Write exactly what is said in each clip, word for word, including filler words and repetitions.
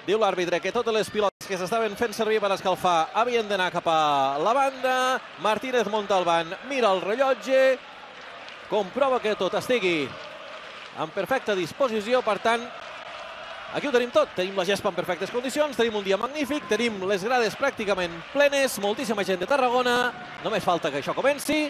Diu l'àrbitre que totes les pilotes que s'estaven fent servir per escalfar havien d'anar cap a la banda. Martínez Montalbán mira el rellotge, comprova que tot estigui en perfecta disposició. Per tant, aquí ho tenim tot. Tenim la gespa en perfectes condicions, tenim un dia magnífic, tenim les grades pràcticament plenes, moltíssima gent de Tarragona. Només falta que això comenci.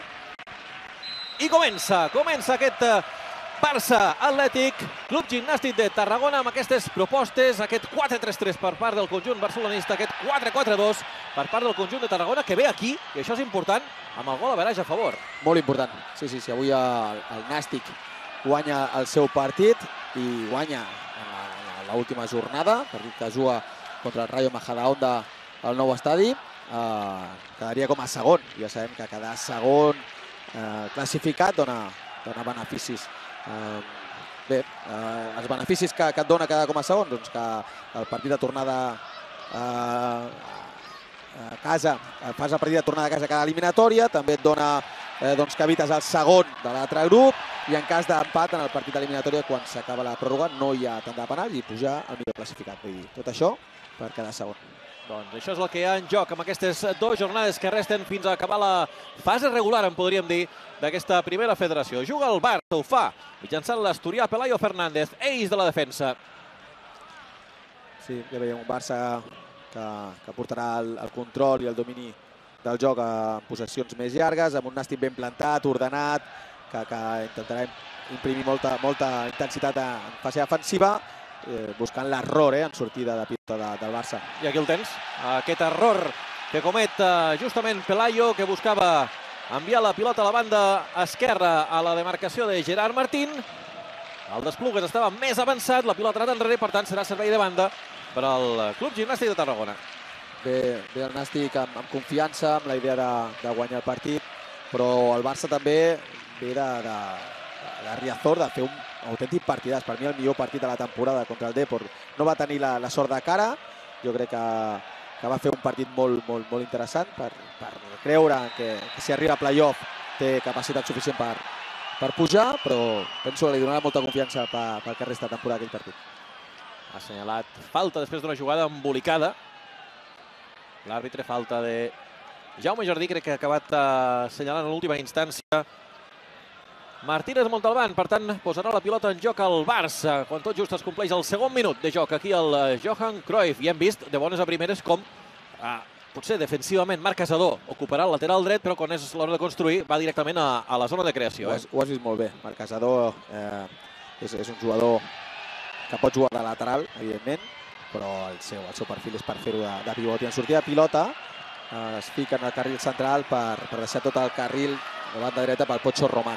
I comença, comença aquest Barça Atlètic, Club Gimnàstic de Tarragona, amb aquestes propostes, aquest quatre tres tres per part del conjunt barcelonista, aquest quatre quatre dos per part del conjunt de Tarragona, que ve aquí, i això és important, amb el gol average a favor. Molt important. Sí, sí, sí. Avui el, el Nàstic guanya el seu partit i guanya en l'última jornada, partit que juga contra el Rayo Majadahonda al nou estadi. Eh, quedaria com a segon. Ja sabem que quedar segon eh, classificat dona, dona beneficis. Uh, bé, uh, els beneficis que, que et dona quedar com a segon, doncs que el partit de tornada uh, a casa, fas el partit de tornada a casa cada eliminatòria, també et dona eh, doncs que evites el segon de l'altre grup, i en cas d'empat en el partit eliminatòria, quan s'acaba la pròrroga, no hi ha tant de penal i pujar el millor classificat. Vull dir, tot això per quedar segon. Doncs això és el que hi ha en joc amb aquestes dues jornades que resten fins a acabar la fase regular, en podríem dir, d'aquesta primera federació. Juga el Barça, ho fa, mitjançant l'asturià Pelayo Fernández, eix de la defensa. Sí, ja veiem un Barça que, que portarà el, el control i el domini del joc en possessions més llargues, amb un Nàstic ben plantat, ordenat, que, que intentarà imprimir molta, molta intensitat en fase defensiva, Eh, buscant l'error eh, en sortida de pilota de, del Barça. I aquí el tens, aquest error que comet eh, justament Pelayo, que buscava enviar la pilota a la banda esquerra a la demarcació de Gerard Martín. El Desplugues estava més avançat, la pilota ha anat enrere, per tant serà servei de banda per al Club Gimnàstic de Tarragona. Bé, bé el Nàstic amb, amb confiança, amb la idea de, de guanyar el partit, però el Barça també ve de, de, de Riazor, de fer un autèntic partidàs. Per mi el millor partit de la temporada contra el Depor. No va tenir la, la sort de cara, jo crec que, que va fer un partit molt, molt, molt interessant per, per creure que, que si arriba a playoff té capacitat suficient per, per pujar, però penso que li donarà molta confiança pel, pel que resta de temporada aquell partit. Ha assenyalat falta després d'una jugada embolicada. L'àrbitre, falta de Jaume Jardí, crec que ha acabat assenyalant en l'última instància Martínez Montalbán. Per tant, posarà la pilota en joc al Barça, quan tot just es compleix el segon minut de joc aquí al Johan Cruyff. I hem vist de bones a primeres com, eh, potser defensivament, Marc Casador ocuparà el lateral dret, però quan és l'hora de construir va directament a, a la zona de creació. Ho has, ho has vist molt bé. Marc Casador eh, és, és un jugador que pot jugar de lateral, evidentment, però el seu, el seu perfil és per fer-ho de, de pivot. I en sortida de pilota eh, es fica en el carril central per, per deixar tot el carril de banda dreta pel Pocho Román.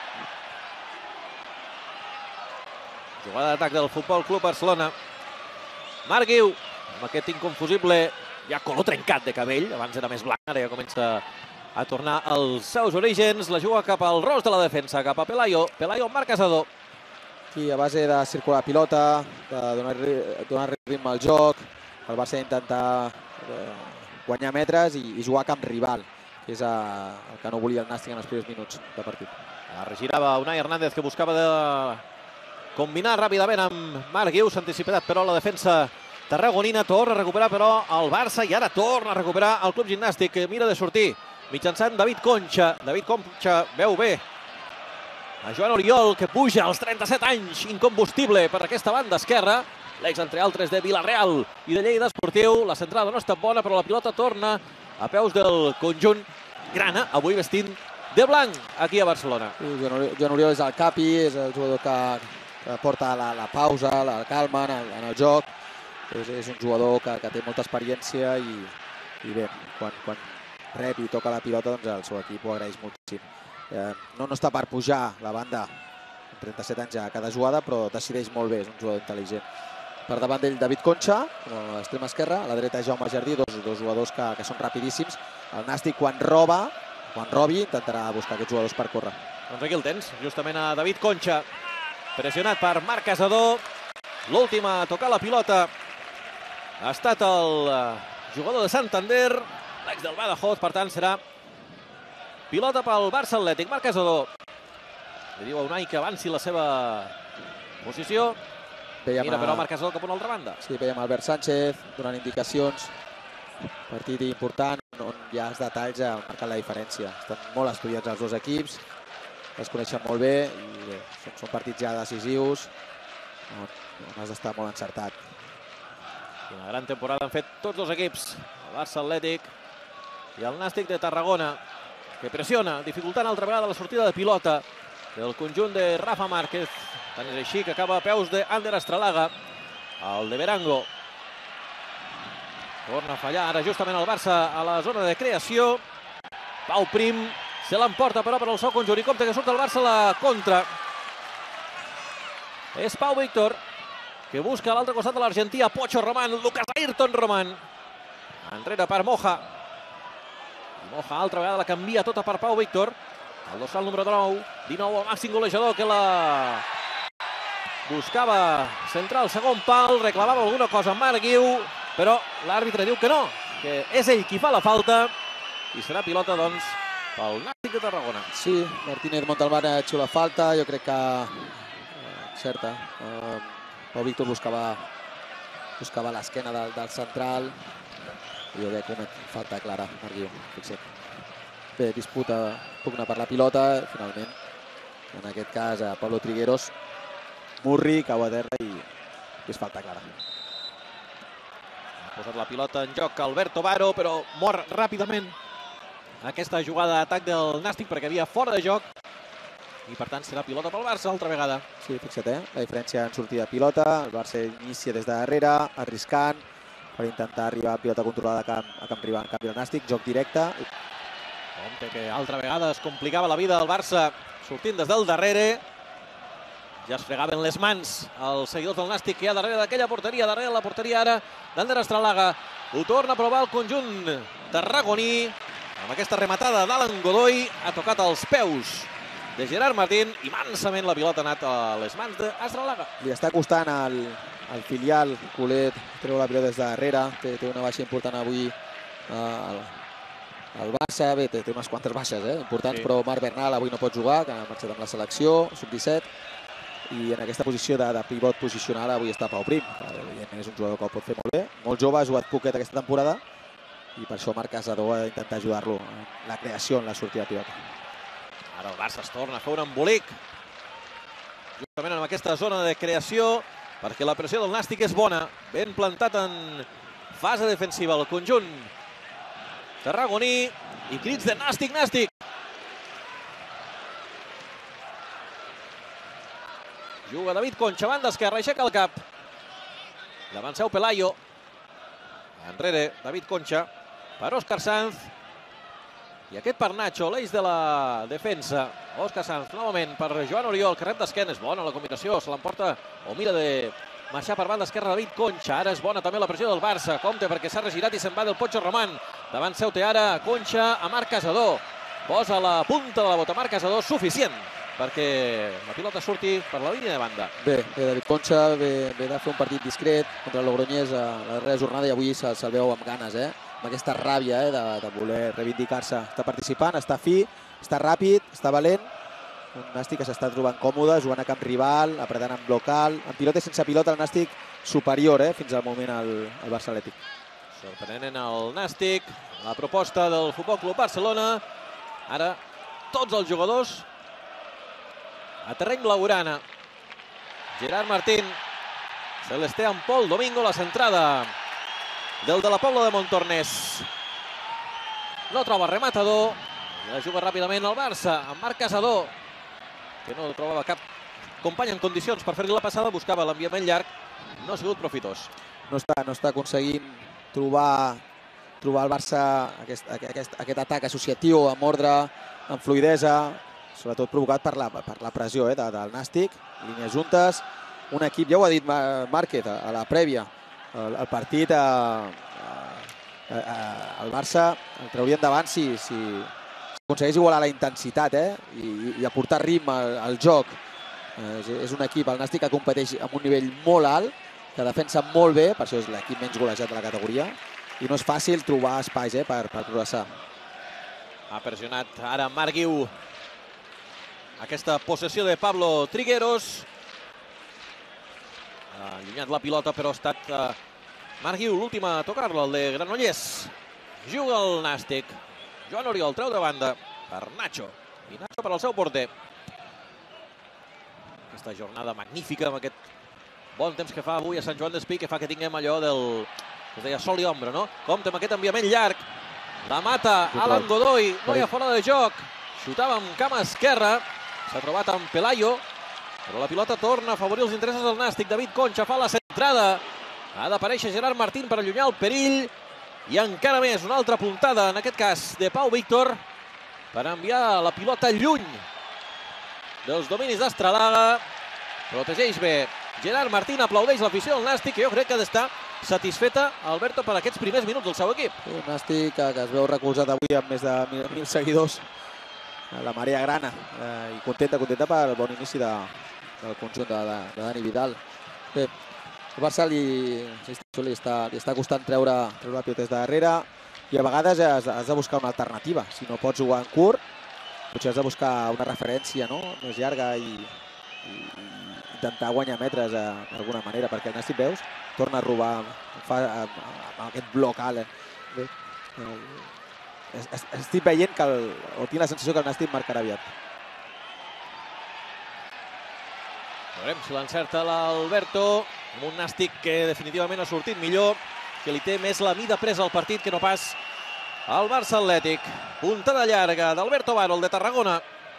Jugada d'atac del Futbol Club Barcelona. Marc Guiu, amb aquest inconfusible ja color trencat de cabell, abans era més blanc, ara ja comença a tornar als seus orígens. La juga cap al ros de la defensa, cap a Pelayo. Pelayo, Marc Casador. Aquí, a base de circular pilota, de donar, donar ritme al joc, el Barça intentar eh, guanyar metres i, i jugar a camp rival, que és a, el que no volia el Nàstic en els primers minuts de partit. La regirava Unai Hernández, que buscava de combinar ràpidament amb Marc Guiu. S'ha anticipat però la defensa tarragonina. Torna a recuperar però el Barça i ara torna a recuperar el Club Gimnàstic, que mira de sortir mitjançant David Concha. David Concha veu bé a Joan Oriol, que puja als trenta-set anys, incombustible per aquesta banda esquerra. L'ex, entre altres, de Vilareal i de Lleida Esportiu. La centrada no està bona, però la pilota torna a peus del conjunt grana, avui vestint de blanc aquí a Barcelona. Joan Oriol és el capi, és el jugador que que porta la, la pausa, la calma en el, en el joc. És, és un jugador que, que té molta experiència i, i bé, quan, quan rep i toca la pilota, doncs el seu equip ho agraeix moltíssim. Eh, no, no està per pujar la banda amb trenta-set anys a cada jugada, però decideix molt bé, és un jugador intel·ligent. Per davant d'ell David Concha, a l'extrema esquerra, a la dreta Jaume Jardí, dos, dos jugadors que, que són rapidíssims. El Nàstic, quan roba, quan robi, intentarà buscar aquests jugadors per córrer. Doncs aquí el tens, justament a David Concha, pressionat per Marc Casador. L'últim a tocar la pilota ha estat el jugador de Santander, l'ex del Badajoz. Per tant, serà pilota pel Barça Atlètic. Marc Casador li diu a Unai que avanci la seva posició. Mira, però Marc Casador cap a una altra banda. Sí, veiem Albert Sánchez donant indicacions. Partit important on hi ha els detalls a marcar la diferència. Estan molt estudiats els dos equips, es coneixen molt bé i bé, són, són partits ja decisius on, on has d'estar molt encertat. Una gran temporada han fet tots dos equips, el Barça Atlètic i el Nàstic de Tarragona, que pressiona, dificultant altra vegada la sortida de pilota del conjunt de Rafa Márquez. Tant és així que acaba a peus d'Ander Astralaga, el de Berango. Torna a fallar ara justament el Barça a la zona de creació. Pau Prim se l'emporta però per al seu conjunt i compte que surt el Barça a la contra. És Pau Víctor que busca a l'altre costat de l'argentí a Pocho Román, Lucas Ayrton Román. Enrere per Moja. I Moja altra vegada la canvia tota per Pau Víctor. El dorsal número nou, dinou, el màxim golejador que la buscava centrar el segon pal, reclamava alguna cosa amb Marc Guiu, però l'àrbitre diu que no, que és ell qui fa la falta i serà pilota, doncs, pel Nàstic de Tarragona. Sí, Martínez Montalbán ha hecho la falta, jo crec que eh, certa. Eh, Pau Víctor buscava, buscava l'esquena del, del central i jo crec que una falta clara, Marc Guiu, fixa't. Bé, disputa, pugna per la pilota, finalment, en aquest cas, a Pablo Trigueros, Murri, cau a terra i és falta clara. Ha posat la pilota en joc Alberto Baro, però mor ràpidament aquesta jugada d'atac del Nàstic perquè havia fora de joc i per tant serà pilota pel Barça altra vegada. Sí, fixa't, eh? La diferència en sortida de pilota, el Barça inicia des de darrere, arriscant per intentar arribar a pilota controlada a camp, a camp rival, en canvi el Nàstic, joc directe. Compte que altra vegada es complicava la vida del Barça sortint des del darrere. Ja es fregaven les mans els seguidors del Nàstic que hi ha darrere d'aquella porteria, darrere la porteria ara d'Ander Astralaga. Ho torna a provar el conjunt tarragoní. Amb aquesta rematada d'Alan Godoy ha tocat els peus de Gerard Martín i mansament la pilota ha anat a les mans d'Astralaga. Li està costant al, al filial Colet treu la pilota des de darrere. Té, té una baixa important avui al, al Barça. Bé, té, té unes quantes baixes eh, importants, sí. Però Marc Bernal avui no pot jugar, que ha marxat amb la selecció, sub disset. I en aquesta posició de, de pivot posicional avui està Pau Prim. Evidentment és un jugador que ho pot fer molt bé. Molt jove, ha jugat poquet aquesta temporada i per això Marc Casador ha d'intentar ajudar-lo en la creació, en la sortida de pilota. Ara el Barça es torna a fer un embolic justament en aquesta zona de creació perquè la pressió del Nàstic és bona. Ben plantat en fase defensiva el conjunt tarragoní i crits de Nàstic, Nàstic. Juga David Concha, banda esquerra, aixeca el cap. Davant seu Pelayo. Enrere, David Concha. Per Òscar Sanz. I aquest per Nacho, l'eix de la defensa. Òscar Sanz, novament per Joan Oriol, que rep d'esquena. És bona la combinació, se l'emporta o mira de marxar per banda esquerra David Concha. Ara és bona també la pressió del Barça. Compte perquè s'ha regirat i se'n va del Pocho Román. Davant seu té ara Concha a Marc Casador. Posa la punta de la bota Marc Casador, suficient perquè la pilota surti per la línia de banda. Bé, bé David Concha ve, ve de fer un partit discret contra el Logroñés a la darrera jornada i avui se'l se veu amb ganes, eh? Amb aquesta ràbia eh? de, de voler reivindicar-se. Està participant, està fi, està ràpid, està valent. Un Nàstic que s'està trobant còmode, jugant a camp rival, apretant en blocal. En pilota i sense pilota el Nàstic superior eh? fins al moment al, al Barça Atlètic. Sorprenent el Nàstic, la proposta del Futbol Club Barcelona. Ara tots els jugadors a terreny blaugrana. Gerard Martín, Celesté en Pol, Domingo, la centrada del de la Pobla de Montornès. No troba rematador, la juga ràpidament el Barça, amb Marc Casador, que no trobava cap company en condicions per fer-li la passada, buscava l'enviament llarg, no ha sigut profitós. No està, no està aconseguint trobar, trobar el Barça aquest, aquest, aquest atac associatiu amb ordre, amb fluidesa, sobretot provocat per la, per la pressió eh, del Nàstic, línies juntes, un equip, ja ho ha dit Márquez a la prèvia, el, el partit, a, a, a, el Barça el traurien davant si, si aconsegueix igualar la intensitat eh, i, i aportar ritme al, al joc. Eh, és, és un equip, el Nàstic, que competeix amb un nivell molt alt, que defensa molt bé, per això és l'equip menys golejat de la categoria, i no és fàcil trobar espais eh, per, per progressar. Ha pressionat ara Marc Guiu. Aquesta possessió de Pablo Trigueros. Ha allunyat la pilota, però ha estat Marc Guiu l'últim a tocar-la, el de Granollers. Juga el Nàstic. Joan Oriol treu de banda per Nacho. I Nacho per al seu porter. Aquesta jornada magnífica amb aquest bon temps que fa avui a Sant Joan d'Espí, que fa que tinguem allò del, que es deia sol i ombra, no? Compte amb aquest enviament llarg. La mata Alan Godoy, no hi ha fora de joc. Xutava amb cama esquerra. S'ha trobat amb Pelayo, però la pilota torna a afavorir els interessos del Nàstic. David Concha fa la centrada. Ha d'aparèixer Gerard Martín per allunyar el perill. I encara més, una altra puntada, en aquest cas de Pau Víctor, per enviar la pilota lluny dels dominis d'Estradaga. Protegeix bé Gerard Martín, aplaudeix l'afició del Nàstic, que jo crec que ha d'estar satisfeta, Alberto, per aquests primers minuts del seu equip. Un Nàstic que, que es veu recolzat avui amb més de mil, mil seguidors. La marea grana. Eh, I contenta, contenta pel bon inici de, del conjunt de, de, de Dani Vidal. Bé, el Barça li, li, està, li està costant treure, treure la pilota des de darrere i a vegades has, has de buscar una alternativa. Si no pots jugar en curt, potser has de buscar una referència, no?, més llarga i, i intentar guanyar metres d'alguna manera, perquè el Nàstic, veus, torna a robar, fa amb aquest bloc alt. Bé, eh, estic veient que el, o tinc la sensació que el Nàstic marcarà aviat. Veurem si l'encerta l'Alberto, amb un Nàstic que definitivament ha sortit millor, que li té més la mida presa al partit que no pas al Barça Atlètic. Puntada llarga d'Alberto Baro, el de Tarragona.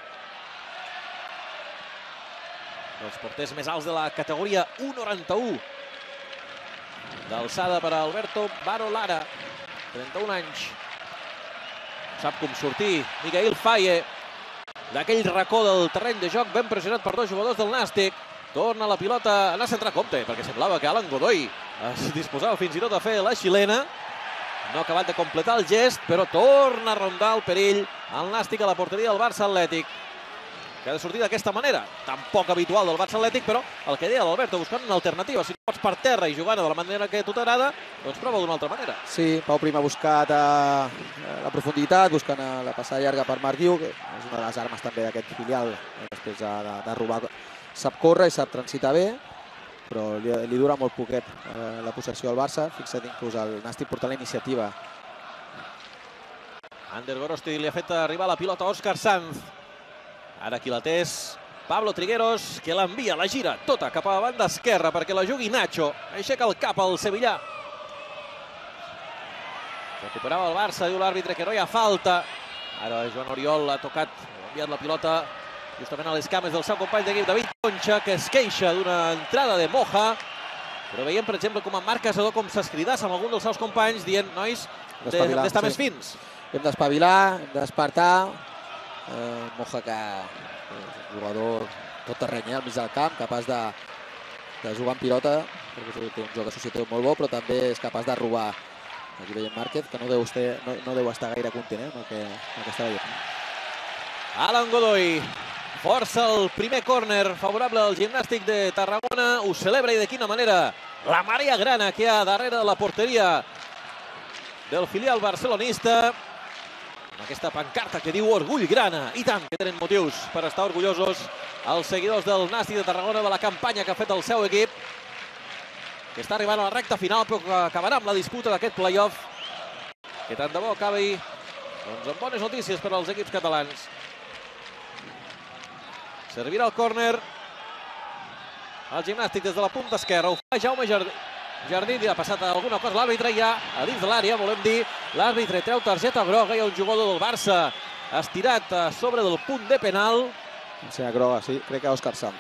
Els porters més alts de la categoria u noranta-u. D'alçada per a Alberto Baro Lara, trenta-un anys. Sap com sortir Miguel Faye d'aquell racó del terreny de joc, ben pressionat per dos jugadors del Nàstic. Torna la pilota a anar a centrar, compte, perquè semblava que Alan Godoy es disposava fins i tot a fer la xilena. No ha acabat de completar el gest, però torna a rondar el perill el Nàstic a la porteria del Barça Atlètic, que ha de sortir d'aquesta manera, tan poc habitual del Barça Atlètic, però el que deia l'Alberto, buscant una alternativa. Si no pots per terra i jugant de la manera que a tu t'agrada, doncs prova d'una altra manera. Sí, Pau Prim ha buscat eh, la profunditat, buscant la passada llarga per Marc Guiu, que és una de les armes també d'aquest filial, després de, de, de robar. Sap córrer i sap transitar bé, però li, li dura molt poquet eh, la possessió al Barça. Fixa't, inclús el Nàstic portant la iniciativa. Ander Gorosti li ha fet arribar la pilota a Òscar Sanz. Ara qui la té és Pablo Trigueros, que l'envia, la gira tota cap a la banda esquerra perquè la jugui Nacho. Aixeca el cap al sevillà. Recuperava el Barça, diu l'àrbitre que no hi ha falta. Ara Joan Oriol ha tocat, ha enviat la pilota justament a les cames del seu company d'equip, David Concha, que es queixa d'una entrada de Moja. Però veiem, per exemple, com en Marc Casador com s'escridàs amb algun dels seus companys dient, nois, d'estar més fins. Hem d'espavilar, hem despertar. Eh, Moja, que és un jugador tot terreny al mig del camp, capaç de, de jugar en pilota, perquè té un joc associatiu molt bo, però també és capaç de robar. Aquí veiem Márquez, que no deu, estar, no, no deu estar gaire content, eh, amb el que, amb el que està veient. Alan Godoy força el primer córner favorable al Gimnàstic de Tarragona. Ho celebra, i de quina manera, la marea grana que hi ha darrere de la porteria del filial barcelonista. Aquesta pancarta que diu Orgull Grana. I tant que tenen motius per estar orgullosos els seguidors del Nàstic de Tarragona de la campanya que ha fet el seu equip, que està arribant a la recta final, però que acabarà amb la disputa d'aquest play-off, que tant de bo acabi doncs, amb bones notícies per als equips catalans. Servirà el córner al Gimnàstic des de la punta esquerra. Ho fa Jaume Jardí. Jardí li ha passat alguna cosa a l'àrbitre, ja a dins de l'àrea, volem dir. L'àrbitre treu targeta groga, hi ha un jugador del Barça estirat a sobre del punt de penal. Sí, groga, sí, crec que Òscar Sanz.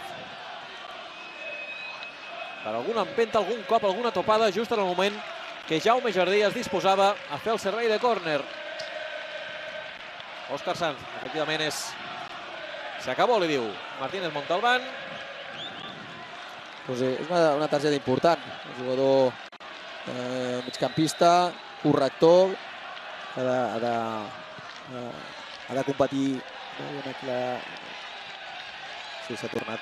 Per alguna empenta, algun cop, alguna topada, just en el moment que Jaume Jardí es disposava a fer el servei de córner. Òscar Sanz, efectivament, és... s'acabó, li diu Martínez Montalbán. Pues és una, una targeta important. Un jugador eh, migcampista, corrector, ha de, ha de, ha de competir. La... Sí, s'ha tornat.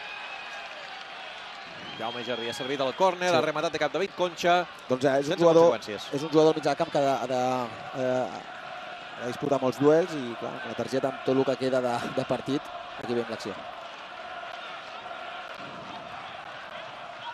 Jaume Jardí ha servit el córner, sí. Ha rematat de cap David Concha. Doncs és un jugador, és un jugador mig del camp que ha de, ha de, ha de disputar molts duels i clar, la targeta amb tot el que queda de, de partit, aquí veiem l'acció.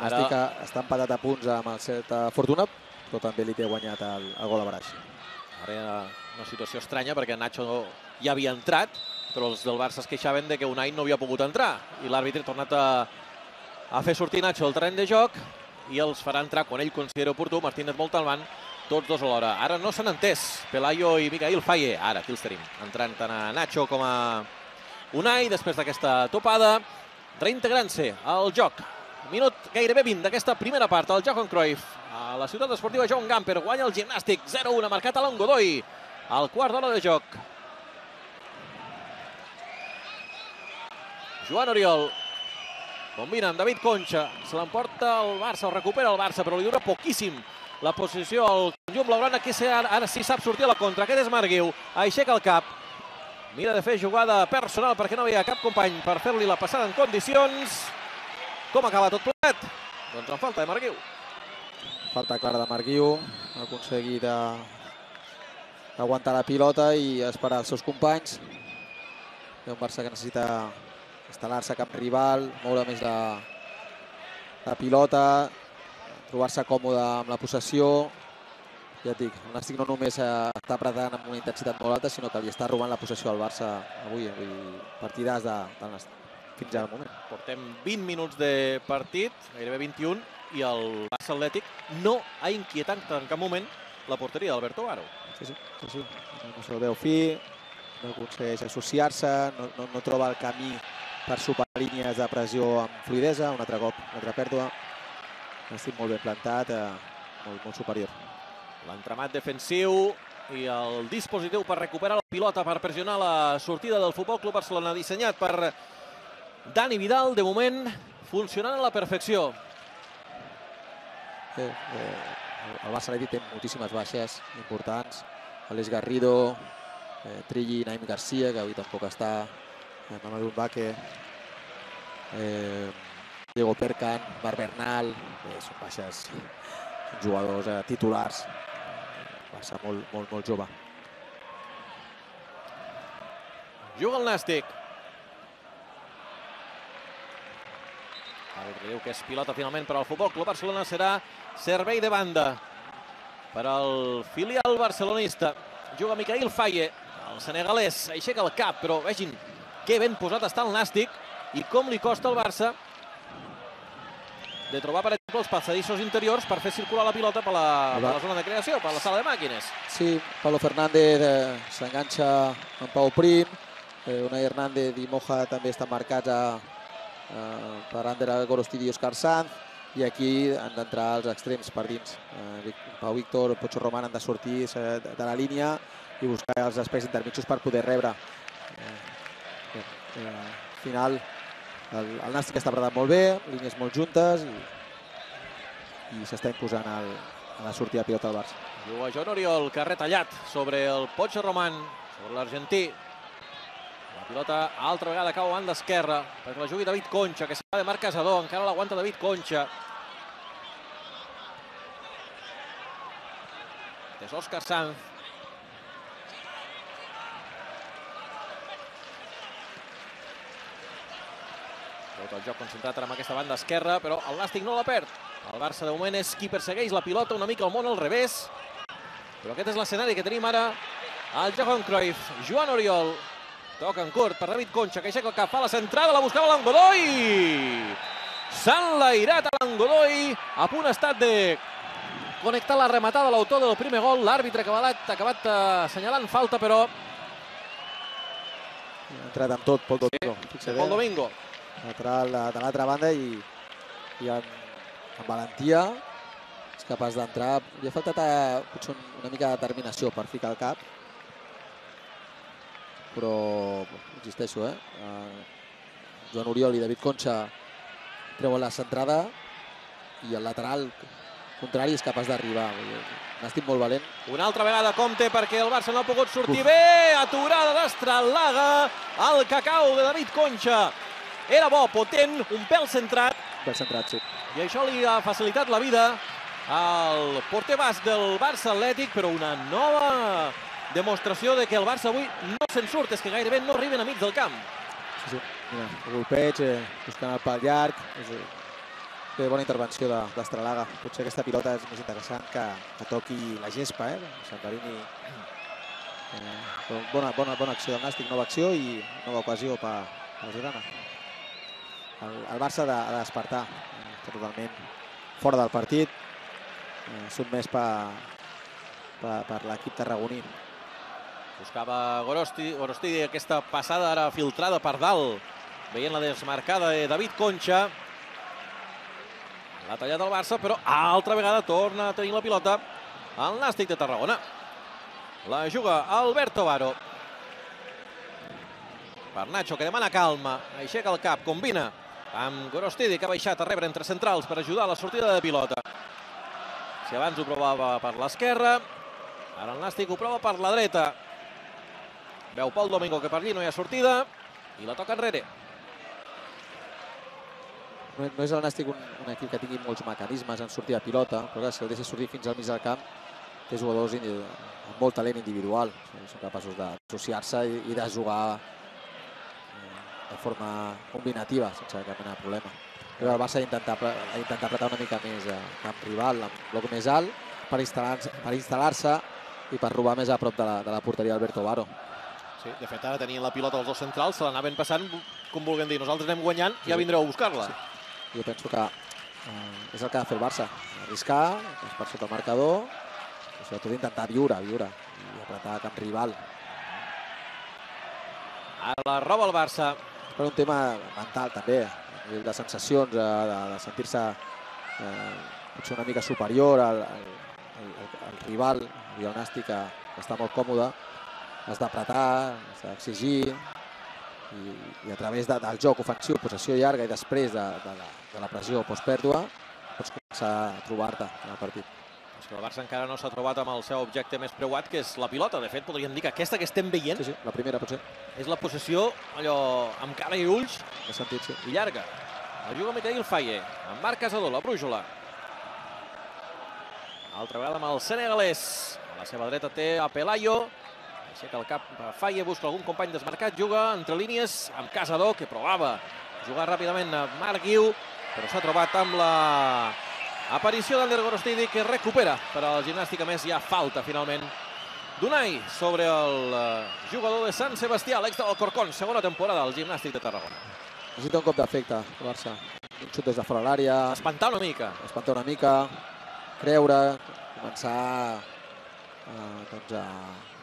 Nàstic està empatat a punts amb el Celta Fortuna, però també li té guanyat el, el gol a Baraix. Ara era una situació estranya perquè Nacho ja havia entrat, però els del Barça es queixaven de que Unai no havia pogut entrar i l'àrbitre ha tornat a, a fer sortir Nacho al terreny de joc i els farà entrar quan ell considera oportú Martínez Montalbán, tots dos alhora. Ara no s'han entès, Pelayo i Micael Faye. Ara, aquí els tenim, entrant tant a Nacho com a Unai, després d'aquesta topada, reintegrant-se al joc. Minut gairebé vint d'aquesta primera part, el Johan Cruyff. A la ciutat esportiva Joan Gamper guanya el Gimnàstic zero a un, ha marcat Alan Godoy al quart d'hora de joc. Joan Oriol combina amb David Concha, se l'emporta el Barça, o recupera el Barça, però li dura poquíssim la posició al conjunt blaugrana, que ara sí sap sortir a la contra. Aquest és Marguiu, aixeca el cap, mira de fer jugada personal perquè no havia cap company per fer-li la passada en condicions. Com acaba tot plegat? Doncs en falta de Marguiu. Falta clara de Marguiu, ha aconseguit aguantar la pilota i esperar els seus companys. Hi ha un Barça que necessita instal·lar-se cap rival, moure més la, la pilota, trobar-se còmode amb la possessió. Ja et dic, el Nàstic no només està apretant amb una intensitat molt alta, sinó que li està robant la possessió al Barça avui. Partidàs de, del Nàstic fins al moment. Portem vint minuts de partit, gairebé vint-i-un, i el Barça Atlètic no ha inquietat en cap moment la porteria d'Alberto Baro. Sí, sí, sí, sí. No se'l veu fi, no aconsegueix associar-se, no, no, no troba el camí per superar línies de pressió amb fluidesa, un altre cop, una altra pèrdua. Estic molt ben plantat, eh, molt, molt superior. L'entramat defensiu i el dispositiu per recuperar la pilota, per pressionar la sortida del Futbol Club Barcelona, dissenyat per Dani Vidal, de moment funcionant a la perfecció. Eh, eh, el Barça Atlètic té moltíssimes baixes importants. Aleix Garrido, eh, Trilli, Naim Garcia, que avui tampoc està, eh, Mamadou Mbake, eh, Diego Perkan, Marc Bernal, eh, són baixes, jugadors eh, titulars. Barça molt, molt, molt jove. Juga el Nàstic. Diu que és pilota finalment per al Futbol Club Barcelona, serà servei de banda per al filial barcelonista. Juga Micael Faye, el senegalès, aixeca el cap, però vegin que ben posat està el Nàstic i com li costa al Barça de trobar, per exemple, els passadissos interiors per fer circular la pilota per la, per la zona de creació, per la sala de màquines. Sí, Pablo Fernández eh, s'enganxa amb Pau Prim, eh, Unai Hernández i Moja també estan marcats a Uh, per Ander Gorostidi i Òscar Sanz, i aquí han d'entrar els extrems per dins. Uh, Pau Víctor, Pocho Román han de sortir de, de la línia i buscar els espais intermitjos per poder rebre. Uh, uh, al final, el, el Nàstic està apretat molt bé, línies molt juntes i, i s'està imposant el, a la sortida de pilota del Barça. Juga Joan Oriol, que ha retallat sobre el Pocho Román, sobre l'argentí. La pilota altra vegada cau a banda esquerra perquè la jugui David Concha, que s'ha de Marc Casador, encara l'aguanta David Concha. És Òscar Sanz. Tot el joc concentrat ara amb aquesta banda esquerra, però el Nàstic no la perd. El Barça de moment és qui persegueix la pilota una mica al món al revés. Però aquest és l'escenari que tenim ara al Johan Cruyff. Joan Oriol. Toca en curt per David Concha, que aixeca el cap, fa la centrada, la buscava Alan Godoy! S'ha enlairat Alan Godoy, a punt ha estat de connectar la rematada a l'autor del primer gol. L'àrbitre ha acabat assenyalant falta, però... Ha entrat amb tot Pol Domingo. Sí, Pol Domingo. Lateral de l'altra banda i, i amb, amb valentia és capaç d'entrar. Li ha faltat a, potser una mica de determinació per ficar el cap, però insisteixo, eh? Uh, Joan Oriol i David Concha treuen la centrada i el lateral contrari és capaç d'arribar. N'estic molt valent. Una altra vegada compte perquè el Barça no ha pogut sortir Uf. bé. Aturada d'Estralaga. El cacau de David Concha era bo, potent, un pèl centrat. Pèl centrat, sí. I això li ha facilitat la vida al porter basc del Barça Atlètic, però una nova demostració de que el Barça avui no se'n surt, és que gairebé no arriben a mig del camp. Sí, sí. Mira, el golpeig, eh, buscant el pal llarg. És, Que bona intervenció d'Estralaga. Potser aquesta pilota és més interessant que, que toqui la gespa, eh? Santarini. Eh, bona, bona, bona acció del Nàstic, nova acció i nova ocasió per al Girona. El, el Barça ha de despertar. Eh, totalment fora del partit. Eh, sotmès per, per, per l'equip tarragoní. Buscava Gorosti, Gorosti aquesta passada ara filtrada per dalt. Veient la desmarcada de David Concha. L'ha tallat el Barça, però altra vegada torna a tenir la pilota el Nàstic de Tarragona. La juga Alberto Baro. Per Nacho, que demana calma. Aixeca el cap, combina amb Gorostidi, que ha baixat a rebre entre centrals per ajudar a la sortida de pilota. Si abans ho provava per l'esquerra, ara el Nàstic ho prova per la dreta. Veu Pol Domingo que per allí no hi ha sortida i la toca enrere. No, no és el Nàstic un, un equip que tingui molts mecanismes en sortir de pilota, però clar, si el deixa sortir fins al mig del camp, té jugadors amb molt talent individual. Són capaços d'associar-se i, i de jugar eh, de forma combinativa, sense cap mena de problema. Però el Barça ha d'intentar apretar una mica més a camp rival, amb bloc més alt, per instal·lar-se per instal·lar-se i per robar més a prop de la, de la porteria Alberto Baro. Sí, de fet, ara tenien la pilota els dos centrals, se l'anaven passant, com vulguem dir, nosaltres anem guanyant, ja vindreu a buscar-la. Sí. Jo penso que eh, és el que ha de fer el Barça, arriscar, per sota el marcador, i sobretot intentar viure, viure, i apretar a camp rival. Ara la roba el Barça. És per un tema mental també, a nivell de sensacions, de, de sentir-se eh, potser una mica superior al, al, al, al rival, i el Nàstic, que, que està molt còmode. Has d'apretar, has d'exigir, i, i a través de, del joc ofensiu, possessió llarga, i després de, de, la, de la pressió postpèrdua, pots començar a trobar-te en el partit. És que el Barça encara no s'ha trobat amb el seu objecte més preuat, que és la pilota. De fet, podríem dir que aquesta que estem veient sí, sí, la primera potser és la possessió allò amb cara i ulls de sentit, sí. I llarga. La juga Miquel Faye, amb Marc Casador, la brújula. Altra vegada amb el senegalès. A la seva dreta té a Pelayo. Aixeca el cap, Faye busca algun company desmarcat, juga entre línies amb Casador, que provava jugar ràpidament a Marc Guiu, però s'ha trobat amb la aparició d'Ander Gorostidi, que recupera per al Gimnàstic. A més, hi ha falta, finalment, d'Unai sobre el jugador de Sant Sebastià, l'ex de l'Alcorcón, segona temporada al Gimnàstic de Tarragona. Necessita un cop d'efecte, el Barça. Un xut des de fora l'àrea. Espantar una mica. Espantar una mica, creure, començar eh, doncs a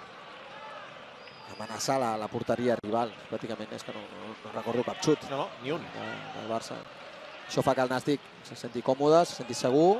amenaçar la, la porteria rival. Pràcticament és que no, no, no recordo cap xut. No, no, ni un. Del Barça. Això fa que el Nàstic se senti còmode, se senti segur.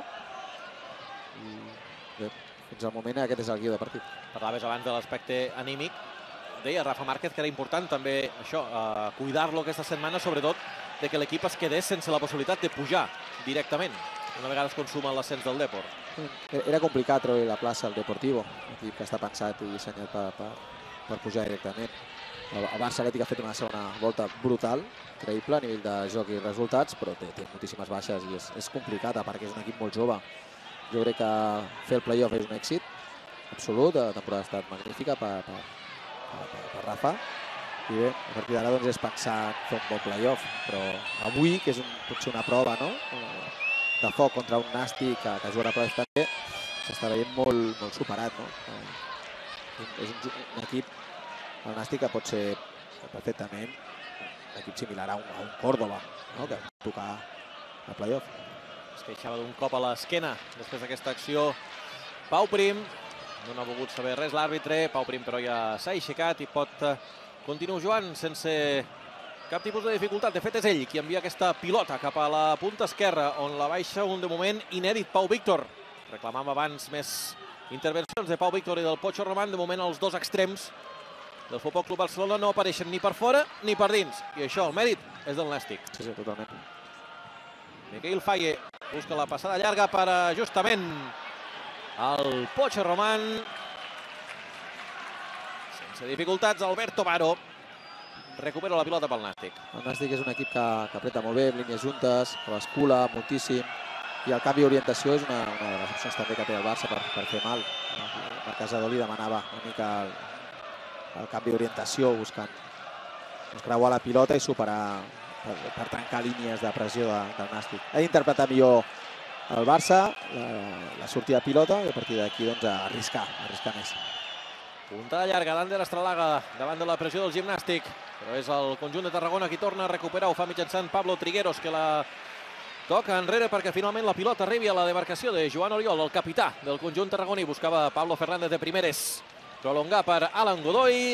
I bé, fins al moment aquest és el guió de partit. Parlaves abans de l'aspecte anímic. Deia Rafa Márquez que era important també això, eh, cuidar-lo aquesta setmana, sobretot de que l'equip es quedés sense la possibilitat de pujar directament, una vegada es consuma l'ascens del Depor. Era complicat treure la plaça al Deportivo, un equip que està pensat i dissenyat per, per, per pujar directament. El Barça Atlètic ha fet una segona volta brutal, creïble a nivell de joc i resultats, però té, té moltíssimes baixes i és, és complicat, a part que és un equip molt jove. Jo crec que fer el play-off és un èxit absolut, la temporada ha estat magnífica per, per, per, per, per Rafa. I bé, a partir d'ara doncs, és pensar en fer un bon play-off, però avui, que és un, potser una prova, no?, de foc contra un Nàstic que, que jugarà play-off també, s'està veient molt, molt superat, no? És un, un equip, el Nàstic, que pot ser perfectament un equip similar a un, a un Córdoba, no?, que pot tocar el play-off. Es queixava d'un cop a l'esquena després d'aquesta acció Pau Prim. No n'ha volgut saber res l'àrbitre. Pau Prim, però, ja s'ha aixecat i pot continuar jugant sense cap tipus de dificultat. De fet, és ell qui envia aquesta pilota cap a la punta esquerra, on la baixa un, de moment, inèdit Pau Víctor. Reclamàvem abans més intervencions de Pau Víctor i del Pocho Román. De moment, els dos extrems del Futbol Club Barcelona no apareixen ni per fora ni per dins. I això, el mèrit, és del Nàstic. Sí, sí, totalment. Miquel Faye busca la passada llarga per justament el Pocho Román. Sense dificultats, Alberto Baro recupera la pilota pel Nàstic. El Nàstic és un equip que, que apreta molt bé, amb línies juntes, que bascula moltíssim, i el canvi d'orientació és una, una de les opcions també que té el Barça per, per fer mal. El Casador li demanava una mica el, el canvi d'orientació, buscant doncs, creuar la pilota i superar per, per trencar línies de pressió de, del Nàstic. Ha d'interpretar millor el Barça, la, la sortida de pilota, i a partir d'aquí doncs, arriscar, arriscar més. Puntada llarga d'Ander Estralaga davant de la pressió del Gimnàstic, però és el conjunt de Tarragona qui torna a recuperar. Ho fa mitjançant Pablo Trigueros, que la toca enrere perquè finalment la pilota arribi a la demarcació de Joan Oriol, el capità del conjunt tarragoní. Buscava Pablo Fernández de primeres. Prolongar per Alan Godoy.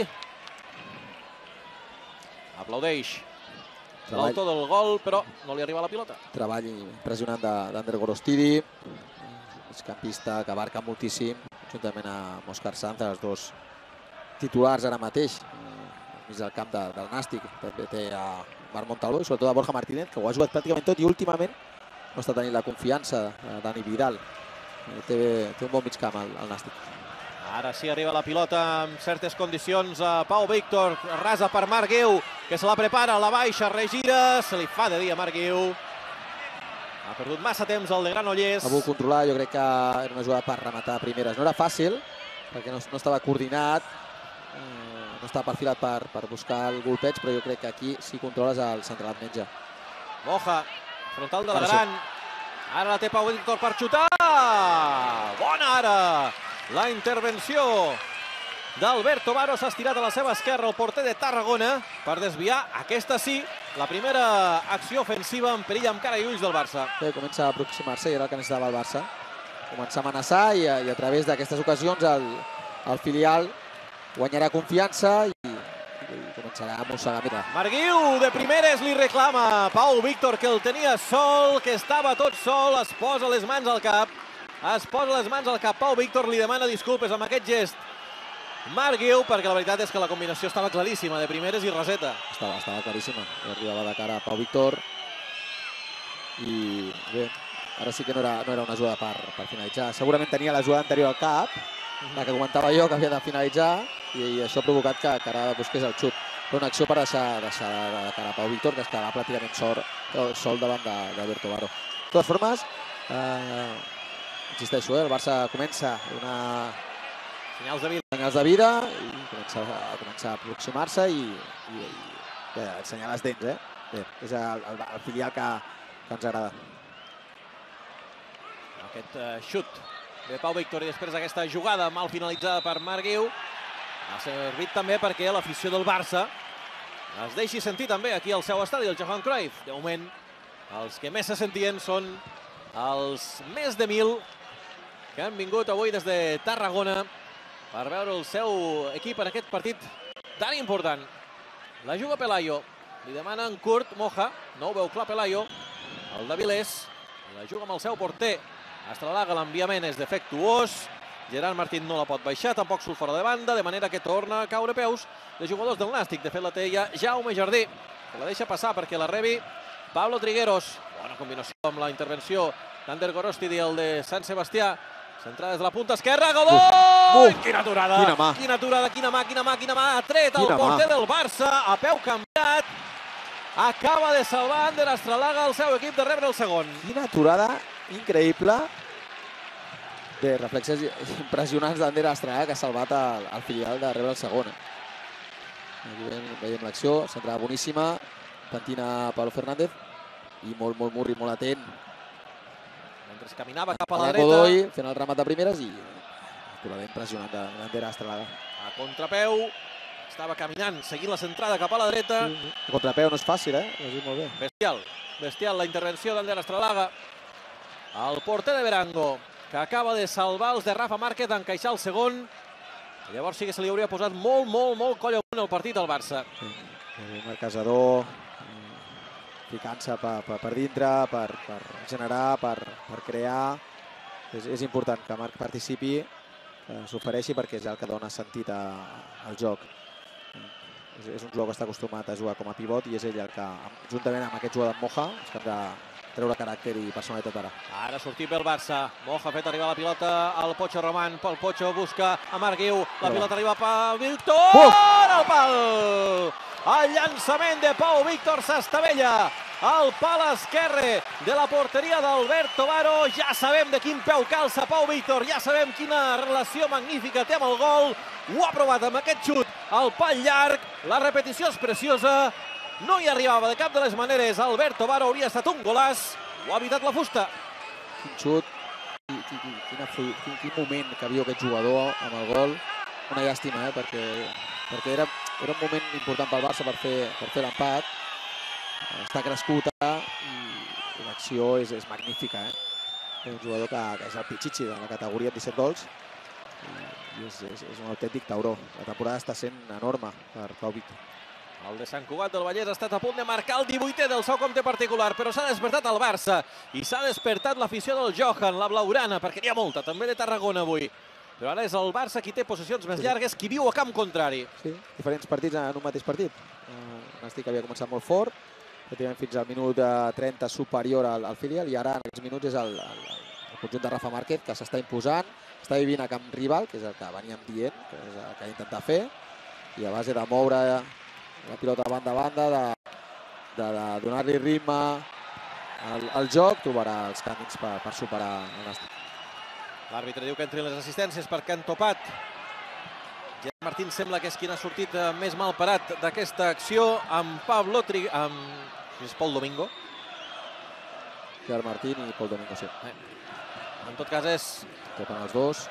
Aplaudeix l'autor del gol, però no li arriba la pilota. Treball impressionant d'Ander Gorostidi, campista que abarca moltíssim, juntament amb Òscar Sanz, els dos titulars ara mateix, mig del camp de, del Nàstic. També té a Marc Montalbó i sobretot a Borja Martínez, que ho ha jugat pràcticament tot i últimament no està tenint la confiança de Dani Vidal. Té, té un bon mig camp el, el Nàstic. Ara sí arriba la pilota en certes condicions a Pau Víctor, rasa per Marc Guiu, que se la prepara, la baixa, regira, se li fa de dia a Marc Guiu. Ha perdut massa temps el de Granollers. Ha volgut controlar, jo crec que era una jugada per rematar primeres. No era fàcil, perquè no, no estava coordinat, eh, no estava perfilat per, per buscar el golpeig, però jo crec que aquí, si controles, el central et menja. Moja, frontal de la Gran. Ara la té Pau Víctor per xutar. Bona ara! La intervenció d'Alberto Varo, s'ha estirat a la seva esquerra el porter de Tarragona per desviar, aquesta sí, la primera acció ofensiva en perill amb cara i ulls del Barça. Bé, comença a aproximar-se i era el que necessitava el Barça. Comença a amenaçar i a, i a través d'aquestes ocasions el, el filial guanyarà confiança i, i començarà a mossegar. Mira. Marc Guiu de primeres li reclama Pau Víctor, que el tenia sol, que estava tot sol, es posa les mans al cap. Es posa les mans al cap. Pau Víctor li demana disculpes amb aquest gest Marc Guiu, perquè la veritat és que la combinació estava claríssima, de primeres i reseta. Estava, estava claríssima. I arribava de cara a Pau Víctor. I bé, ara sí que no era, no era una jugada per, per finalitzar. Segurament tenia la jugada anterior al cap, la que comentava jo que havia de finalitzar, i, i això ha provocat que, que ara busqués el xut. Però una acció per deixar, deixar de cara a Pau Víctor, que es quedava pràcticament sol, sol davant d'Alberto Varo. De totes formes, eh, insisteixo, eh, el Barça comença una... Senyals de vida. Senyals de vida i comença a, comença a aproximar-se i, i, i bé, ensenyar les dents, eh? Bé, és el, el, el filial que, que ens agrada. Aquest uh, xut de Pau Víctor i després aquesta jugada mal finalitzada per Marc Guiu ha servit també perquè l'afició del Barça es deixi sentir també aquí al seu estadi, el Johan Cruyff. De moment, els que més se sentien són els més de mil que han vingut avui des de Tarragona per veure el seu equip en aquest partit tan important. La juga Pelayo, li demana en curt Moja, no ho veu clar Pelayo, el d'Avilés, la juga amb el seu porter, Estralaga, l'enviament és defectuós, Gerard Martín no la pot baixar, tampoc surt fora de banda, de manera que torna a caure peus de jugadors del Nàstic. De fet la té ja Jaume Jardí, que la deixa passar perquè la rebi Pablo Trigueros. Bona combinació amb la intervenció d'Ander Gorostidi, el de Sant Sebastià. Centrada des de la punta esquerra, Godoy! Uf, uf, quina aturada! Quina mà! Quina aturada, quina mà, quina mà, quina mà! Ha tret el porter del Barça, a peu canviat. Acaba de salvar Ander Estralaga el seu equip de rebre el segon. Quina aturada increïble. Bé, reflexes impressionants d'Ander Estralaga, que ha salvat el, el filial de rebre el segon. Aquí veiem l'acció, centrada boníssima, pentina Pablo Fernández i molt, molt murri, molt atent. Mentre caminava cap a la dreta. Godoy fent el remat de primeres i aturada impressionant d'Ander Estralaga. A contrapeu, estava caminant, seguint la centrada cap a la dreta. Sí, sí. A contrapeu no és fàcil, eh? Ho has dit molt bé. Bestial, bestial la intervenció d'Ander Estralaga. El porter de Berango, que acaba de salvar els de Rafa Márquez, d'encaixar el segon. Llavors sí que se li hauria posat molt, molt, molt coll amunt el partit al Barça. Sí. El caçador ficant-se per, per, per dintre, per, per generar, per, per crear. És, és important que Marc participi, que s'ofereixi, perquè és el que dona sentit a, al joc. És, és un jugador que està acostumat a jugar com a pivot i és ell el que, juntament amb aquest jugador d'en Moja, és cap de treure caràcter i personalitat ara. Ara sortit pel Barça. Moja ha fet arribar la pilota al Pocho Román. El Pocho busca a Marc Guiu. La pilota arriba per Víctor! Al pal! El llançament de Pau Víctor s'estavella al pal esquerre de la porteria d'Alberto Varo. Ja sabem de quin peu calça Pau Víctor. Ja sabem quina relació magnífica té amb el gol. Ho ha provat amb aquest xut al pal llarg. La repetició és preciosa. No hi arribava de cap de les maneres. Alberto Baro hauria estat un golaç. Ho ha evitat la fusta. Quin xut, quin moment que viu aquest jugador amb el gol. Una llàstima, perquè era un moment important pel Barça per fer l'empat. Està crescuta i l'acció és magnífica. És un jugador que és el Pichichi de la categoria amb disset gols i és un autèntic tauró. La temporada està sent enorme per Pau Víctor. El de Sant Cugat del Vallès ha estat a punt de marcar el divuitè del seu compte particular, però s'ha despertat el Barça i s'ha despertat l'afició del Johan, la blaugrana, perquè n'hi ha molta, també de Tarragona avui. Però ara és el Barça qui té possessions més llargues, qui viu a camp contrari. Sí, diferents partits en un mateix partit. El Nàstic havia començat molt fort, pràcticament fins al minut trenta superior al filial, i ara en aquests minuts és el conjunt de Rafa Márquez que s'està imposant, està vivint a camp rival, que és el que veníem dient, que és el que ha d'intentar fer, i a base de moure la pilota banda a banda, de donar-li ritme al joc, trobarà els camins per superar el Nàstic. L'àrbitre diu que entrin les assistències perquè han topat. Gerard Martín sembla que és qui ha sortit més mal parat d'aquesta acció amb Pablo Tri... amb Pol Domingo. Gerard Martín i Pol Domingo, sí. En tot cas és... Topen els dos.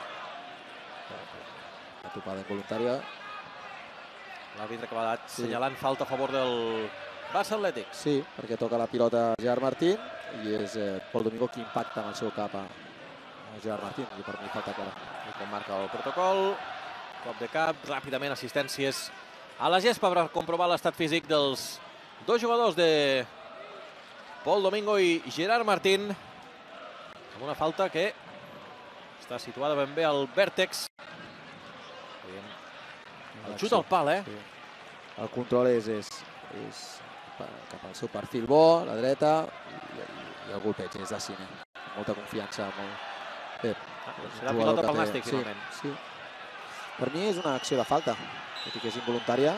La topada involuntària. L'àrbitre que va assenyalant falta a favor del Barça Atlètic. Sí, perquè toca la pilota Gerard Martín i és Pol Domingo qui impacta amb el seu cap a Gerard Martín, i per mi falta clara. I com marca el protocol, cop de cap, ràpidament assistències a la gespa per comprovar l'estat físic dels dos jugadors de Pol Domingo i Gerard Martín, amb una falta que està situada ben bé al vèrtex. El xut al pal, eh? El control és cap al seu perfil bo, a la dreta, i el golpeig és de cine. Molta confiança, molt... Serà pilota pel Nàstic, finalment. Sí. Per mi és una acció de falta, tot i que és involuntària.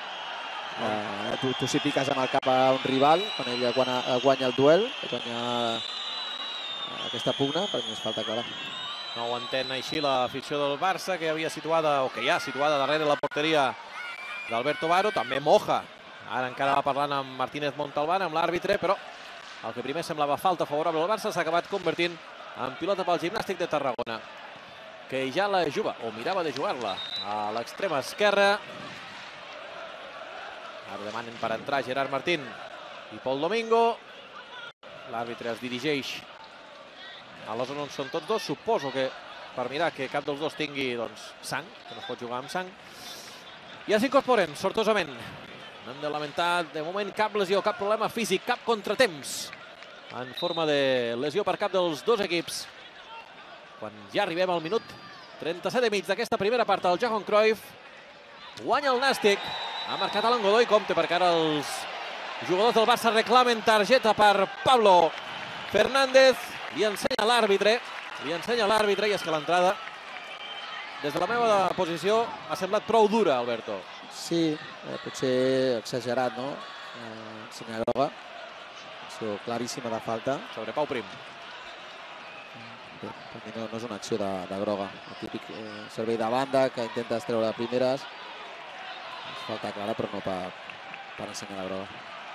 Tu si piques amb el cap a un rival, quan ell guanya el duel, guanya aquesta pugna, per mi és falta clara. No ho entén així l'afició del Barça, que havia situada, o que ja situada darrere la porteria d'Alberto Baro, també Moja. Ara encara va parlant amb Martínez Montalbán, amb l'àrbitre, però el que primer semblava falta favorable al Barça s'ha acabat convertint en pilota pel Gimnàstic de Tarragona, que ja la juga, o mirava de jugar-la, a l'extrema esquerra. Ara demanen per entrar Gerard Martín i Pol Domingo. L'àrbitre es dirigeix a la zona on són tots dos. Suposo que per mirar que cap dels dos tingui sang, que no es pot jugar amb sang. I ja s'incorporen, sortosament. No hem de lamentar de moment cap lesió, cap problema físic, cap contratemps en forma de lesió per cap dels dos equips. Quan ja arribem al minut trenta-set i mig d'aquesta primera part, el Johan Cruyff guanya el Nàstic. Ha marcat Alan Godoy, compte, perquè ara els jugadors del Barça reclamen targeta per Pablo Fernández. Li ensenya l'àrbitre, li ensenya l'àrbitre, i és que l'entrada, des de la meva posició, ha semblat prou dura, Alberto. Sí, potser exagerat, no? Ensenya groga. Acció claríssima de falta. Sobre Pau Prim. Bé, per mi no és una acció de groga. El típic servei de banda que intenta treure de primeres. És falta clara, però no per ensenyar la groga.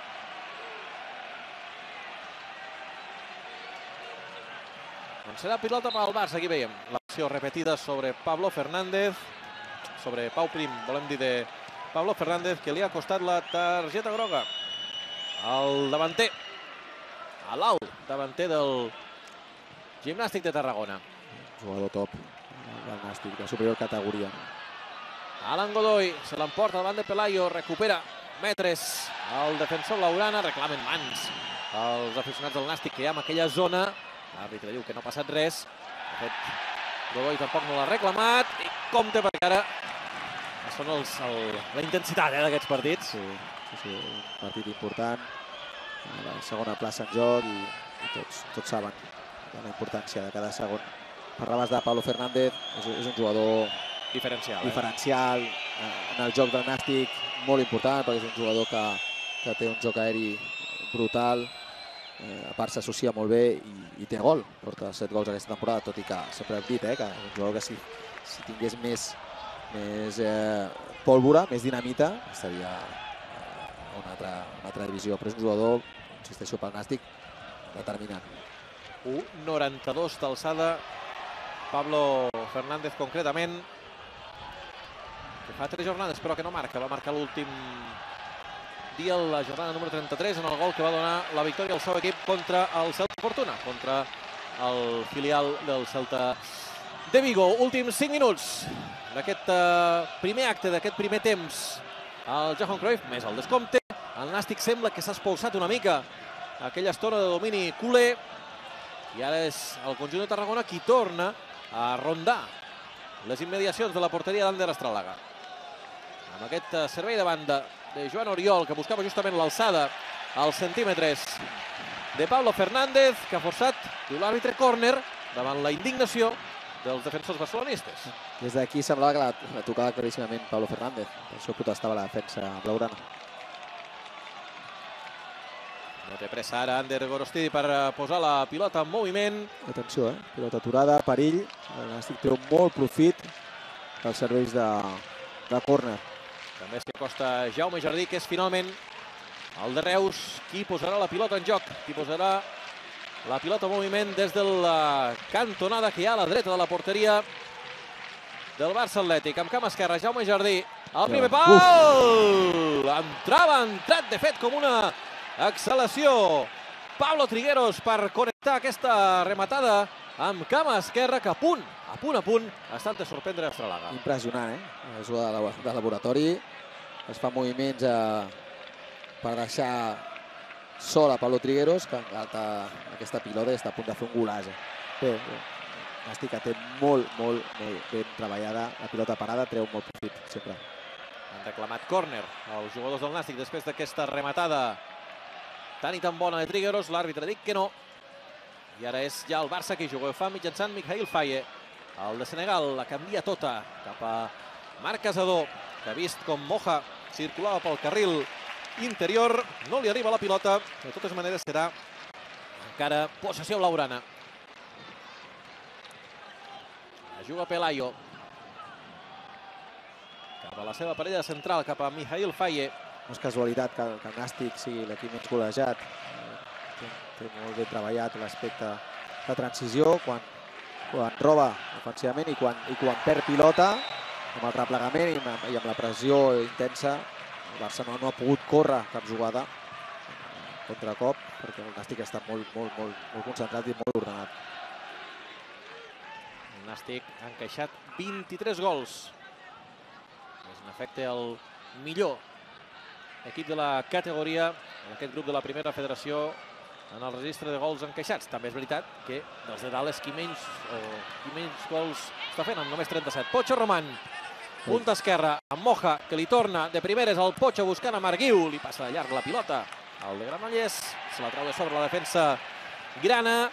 Doncs serà pilota pel Barça, aquí veiem l'acció repetida sobre Pablo Fernández, sobre Pau Prim, volem dir de Pablo Fernández, que li ha costat la targeta groga. El davanter, a l'alt davanter del Gimnàstic de Tarragona. Jugador top del Nàstic, de superior categoria. Alan Godoy se l'emporta davant de Pelayo, recupera metres el defensor Laurana, reclamen mans els aficionats del Nàstic que hi ha en aquella zona. L'àrbitre diu que no ha passat res. De fet, Godoy tampoc no l'ha reclamat. I compte, perquè ara són la intensitat d'aquests partits. Sí, un partit important. La segona plaça en joc i tots saben la importància de cada segon. Parlaves de Pablo Fernández, és un jugador diferencial en el joc del Nàstic, molt important, perquè és un jugador que té un joc aeri brutal. A part s'associa molt bé i té gol, porta set gols aquesta temporada, tot i que sempre hem dit que és un jugador que si tingués més pólvora, més dinamita, estaria una altra, una altra divisió, però és un jugador, insisteixo, pel Nàstic, determinant. un noranta-dos d'alçada, Pablo Fernández concretament, que fa tres jornades però que no marca, va marcar l'últim dia, la jornada número trenta-tres, en el gol que va donar la victòria al seu equip contra el Celta Fortuna, contra el filial del Celta de Vigo. Últims cinc minuts d'aquest primer acte, d'aquest primer temps. El Johan Cruyff, més el descompte. El Nàstic sembla que s'ha expulsat una mica aquella estona de domini culer. I ara és el conjunt de Tarragona qui torna a rondar les immediacions de la porteria d'Ander Estralaga. Amb aquest servei de banda de Joan Oriol, que buscava justament l'alçada als centímetres de Pablo Fernández, que ha forçat, diu l'àrbitre, córner davant la indignació dels defensors barcelonistes. Des d'aquí semblava que la, la tocava claríssimament Pablo Fernández. Per això protestava la defensa blaugrana. No té pressa ara Ander Gorostidi per posar la pilota en moviment. Atenció, eh? Pilota aturada, perill. El Nàstic treu molt profit dels serveis de, de córner. També és que costa Jaume Jardí, que és finalment el de Reus qui posarà la pilota en joc, qui posarà la pilota en moviment des de la cantonada que hi ha a la dreta de la porteria del Barça Atlètic. Amb camp esquerre, Jaume Jardí, al primer pal! Entrava, ha entrat de fet com una exhalació Pablo Trigueros per connectar aquesta rematada amb camp esquerre, que a punt, a punt, a punt, ha estat de sorprendre Estralaga. Impressionant, eh? La jugada de, de laboratori. Es fa moviments a, per deixar sol a Pablo Trigueros, que engalta aquesta pilota i està a punt de fer un golaç. Bé, bé. Nàstic que té molt, molt, molt ben treballada. La pilota parada treu molt profit, sempre. Han reclamat córner els jugadors del Nàstic després d'aquesta rematada tan i tan bona de Trigueros. L'àrbitre ha dit que no. I ara és ja el Barça qui juga. Ho fa mitjançant Mikhail Faye. El de Senegal la canvia tota cap a Marc Casador, que ha vist com Moja circulava pel carril interior. No li arriba la pilota. De totes maneres serà encara possessió blaugrana. La juga Pelayo. Cap a la seva parella central, cap a Mikhail Faye. No és casualitat que, que el Nàstic sigui l'equip menys golejat. Té, té molt ben treballat l'aspecte de transició, quan, quan roba ofensivament i quan, i quan perd pilota, amb el replegament i amb, i amb la pressió intensa. El Barça no, no ha pogut córrer cap jugada contracop, perquè el Nàstic està molt, molt, molt, molt concentrat i molt ordenat. El Nàstic ha encaixat vint-i-tres gols. És en efecte el millor equip de la categoria en aquest grup de la primera federació en el registre de gols encaixats. També és veritat que dels de dalt és qui menys, o qui menys gols està fent, amb només trenta-set. Pocho Roman, punta esquerra, amb Moja, que li torna de primeres al Pocho buscant a Marguiu. Li passa de llarg la pilota al de Granollers. Se la trau de sobre la defensa grana,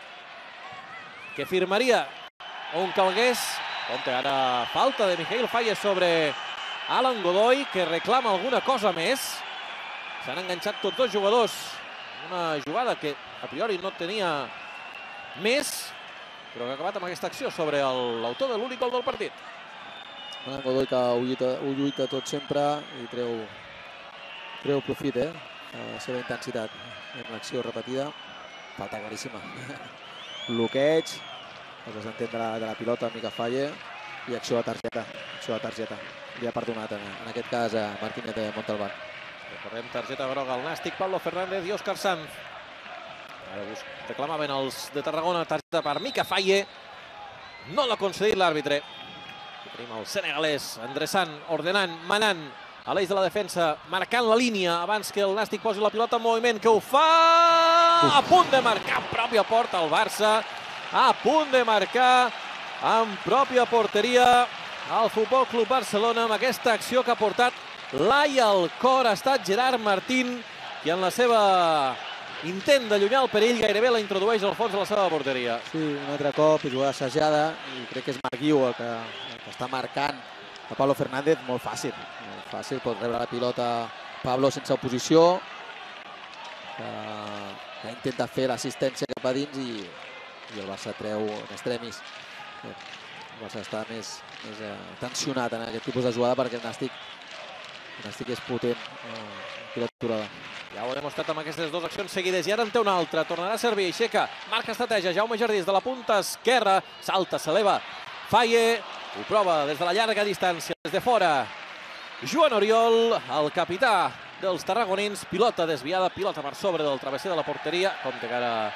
que firmaria on calgués. Compte ara falta de Mikhail Faye sobre Alan Godoy, que reclama alguna cosa més. S'han enganxat tots dos jugadors. Una jugada que a priori no tenia més, però que ha acabat amb aquesta acció sobre l'autor de l'únic gol del partit. Alan Godoy, que ho lluita, ho lluita tot sempre i treu, treu profit, eh? La seva intensitat en l'acció repetida. Falta claríssima. Bloqueig, el desentén de la, de la pilota, Mica Faye, i acció de targeta. Acció de targeta. Li ha perdonat, en, en aquest cas, a Martínez de Montalbán. Recordem, targeta groga al Nàstic, Pablo Fernández i Òscar Sanz. Ara reclamaven els de Tarragona targeta per Mica Faye. No l'ha concedit l'àrbitre. Tenim el senegalès endreçant, ordenant, manant a l'eix de la defensa, marcant la línia abans que el Nàstic posi la pilota en moviment, que ho fa a punt de marcar en pròpia porta el Barça. A punt de marcar en pròpia porteria el Futbol Club Barcelona amb aquesta acció que ha portat l'ai al cor. Ha estat Gerard Martín qui en la seva intent d'allunyar el perill gairebé la introdueix al fons de la seva porteria. Sí, un altre cop, jugada assajada, i crec que és Marguiu el que, el que està marcant a Pablo Fernández. Molt fàcil, molt fàcil, pot rebre la pilota Pablo sense oposició, que, que intenta fer l'assistència cap a dins i, i el Barça treu en extremis. El Barça està més, més eh, tensionat en aquest tipus de jugada perquè el Nàstic El Nàstic és potent. Pilota aturada. Ja ho ha demostrat amb aquestes dues accions seguides. I ara en té una altra. Tornarà a servir. Aixeca. Marca estratègia. Jaume Jardí des de la punta esquerra. Salta, s'eleva. Faye. Ho prova des de la llarga distància. Des de fora. Joan Oriol, el capità dels tarragonins. Pilota desviada. Pilota per sobre del travesser de la porteria. Compte que ara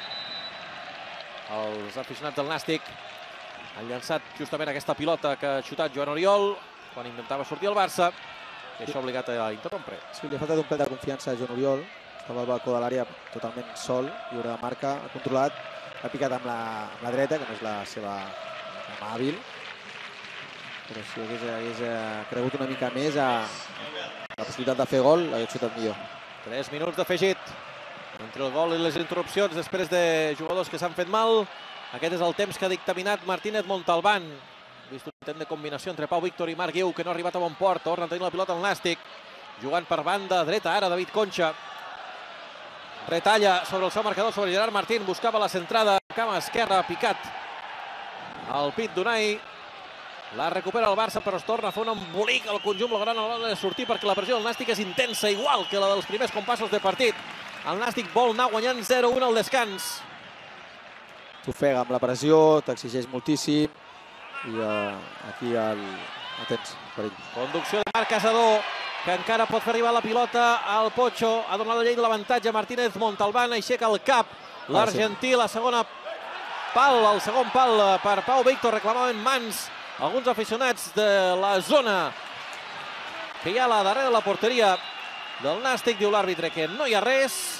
els aficionats del Nàstic han llançat justament aquesta pilota que ha xutat Joan Oriol quan intentava sortir el Barça. I això ha obligat a interrompre. Sí, li ha faltat un pèl de confiança a Joan Oriol. Estava al balcó de l'àrea totalment sol, lliure de marca, ha controlat, ha picat amb la, amb la dreta, que no és la seva mà hàbil. Però si hagués, hagués cregut una mica més a la possibilitat de fer gol, l'hagués xutat millor. Tres minuts d'afegit entre el gol i les interrupcions després de jugadors que s'han fet mal. Aquest és el temps que ha dictaminat Martínez Montalbán. Vist un intent de combinació entre Pau Víctor i Marc Guiu, que no ha arribat a bon port. Torna a tenir la pilota al Nàstic. Jugant per banda dreta ara David Concha. Retalla sobre el seu marcador, sobre Gerard Martín. Buscava la centrada. Cama esquerra, picat al pit d'Unai. La recupera el Barça, però es torna a fer un embolic al conjunt blaugrana a l'hora de sortir perquè la pressió del Nàstic és intensa, igual que la dels primers compassos de partit. El Nàstic vol anar guanyant zero a un al descans. T'ofega amb la pressió, t'exigeix moltíssim. I uh, aquí el... el tens, perill. Conducció de Marc Casador, que encara pot fer arribar la pilota al Pocho. Ha donat la llei de l'avantatge Martínez Montalbán, aixeca el cap l'argentí, la segona pal, el segon pal per Pau Víctor, reclamaven mans alguns aficionats de la zona que hi ha a la darrere de la porteria del Nàstic. Diu l'àrbitre que no hi ha res.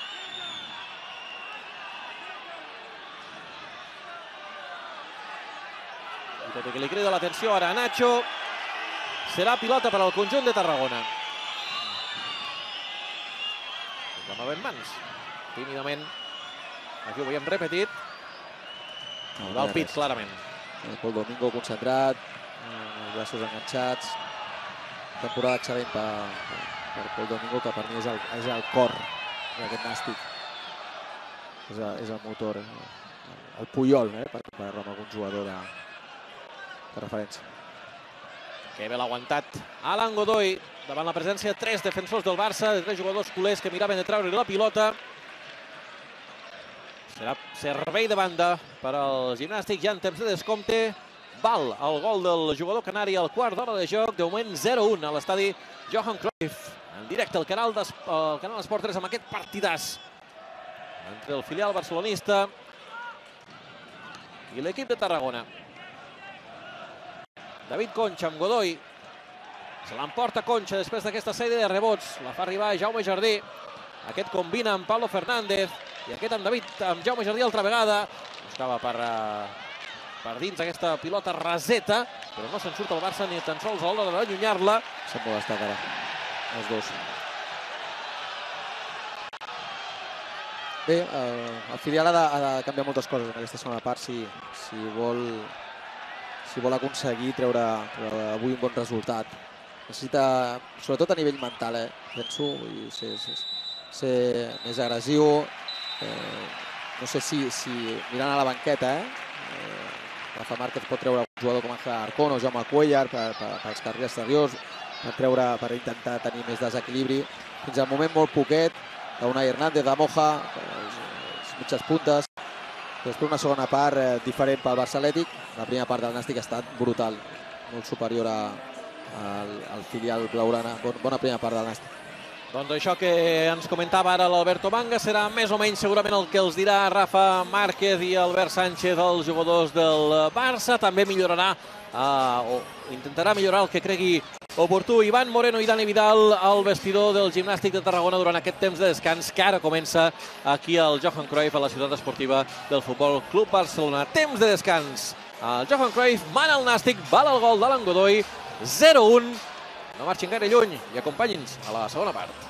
I tot i que li crida l'atenció ara a Nacho, serà pilota per al conjunt de Tarragona. Reclamaven mans. Tímidament, aquí ho veiem repetit. No, del pit, clarament. Pol Domingo concentrat, els braços enganxats. Temporada excel·lent per, per Pol Domingo, que per mi és el, és el cor d'aquest Nàstic. És el, és el motor, el Puyol, eh, per comparar-lo amb algun jugador de, de referència. Que bé l'ha aguantat Alan Godoy davant la presència de tres defensors del Barça, de tres jugadors culers que miraven de treure la pilota. Serà servei de banda per al Gimnàstic, ja en temps de descompte. Val el gol del jugador canari al quart d'hora de joc. De moment zero a un a l'estadi Johan Cruyff. En directe al canal Esport tres amb aquest partidàs entre el filial barcelonista i l'equip de Tarragona. David Concha amb Godoy. Se l'emporta Concha després d'aquesta sèrie de rebots. La fa arribar Jaume Jardí. Aquest combina amb Pablo Fernández. I aquest amb David, amb Jaume Jardí altra vegada. Buscava per, per dins aquesta pilota raseta, però no se'n surt el Barça ni tan sols a l'hora d'allunyar-la. S'han molestat ara, els dos. Bé, el filial ha de, ha de canviar moltes coses en aquesta segona part si, si, vol, si vol aconseguir treure, treure avui un bon resultat. Necessita, sobretot a nivell mental, eh, penso, i ser, ser, ser més agressiu. Eh, no sé si, si mirant a la banqueta, eh, eh, Rafa Márquez pot treure un jugador com Ángel Arcón o Jaume Cuellar per, per, per als carrils exteriors, per, treure, per intentar tenir més desequilibri. Fins al moment molt poquet, d'Unai Hernández, de Moja, les, les mitges puntes. Després una segona part eh, diferent pel Barça Atlètic. La primera part del Nàstic ha estat brutal, molt superior a, a, al filial blaugrana. Bon, bona primera part del Nàstic. Doncs això que ens comentava ara l'Alberto Manga serà més o menys segurament el que els dirà Rafa Márquez i Albert Sánchez, els jugadors del Barça. També millorarà, eh, o intentarà millorar el que cregui oportú Iván Moreno i Dani Vidal al vestidor del Gimnàstic de Tarragona durant aquest temps de descans que ara comença aquí al Johan Cruyff, a la ciutat esportiva del Futbol Club Barcelona. Temps de descans. El Johan Cruyff mana el Nàstic, val el gol d'Alan Godoy, zero a un. No marxin gaire lluny i acompanyi'ns a la segona part.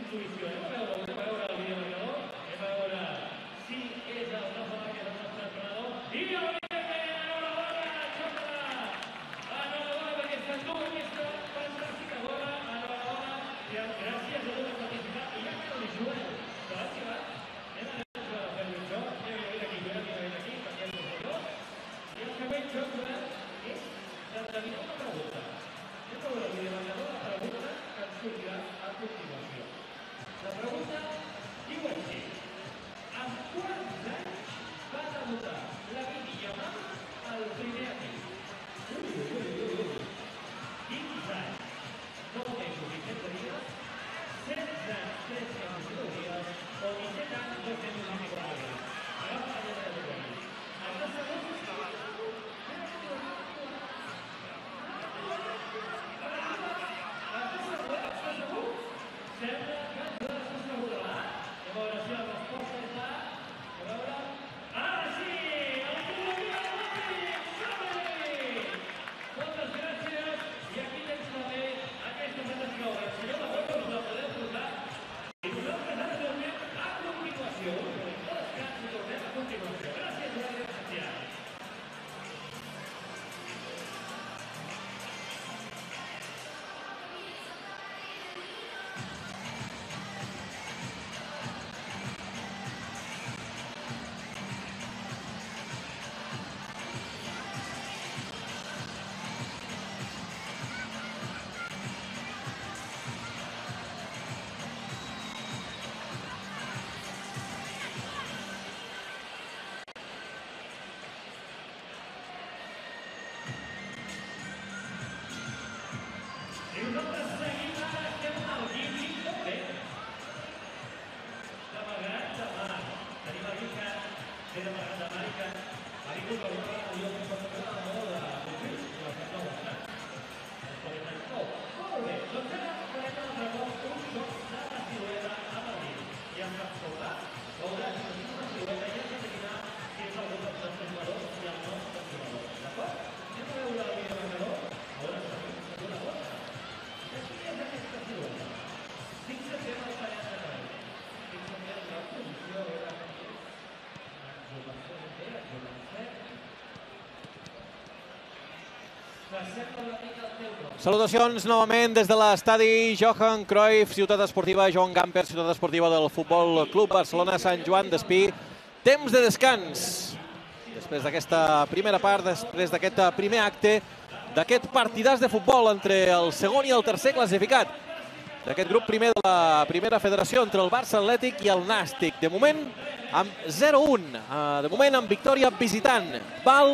Salutacions novament des de l'estadi Johan Cruyff, ciutat esportiva Joan Gamper, ciutat esportiva del Futbol Club Barcelona Sant Joan d'Espí. Temps de descans. Després d'aquesta primera part, després d'aquest primer acte, d'aquest partidàs de futbol entre el segon i el tercer classificat, d'aquest grup primer de la primera federació entre el Barça Atlètic i el Nàstic. De moment, amb zero a un. De moment, amb victòria visitant. Val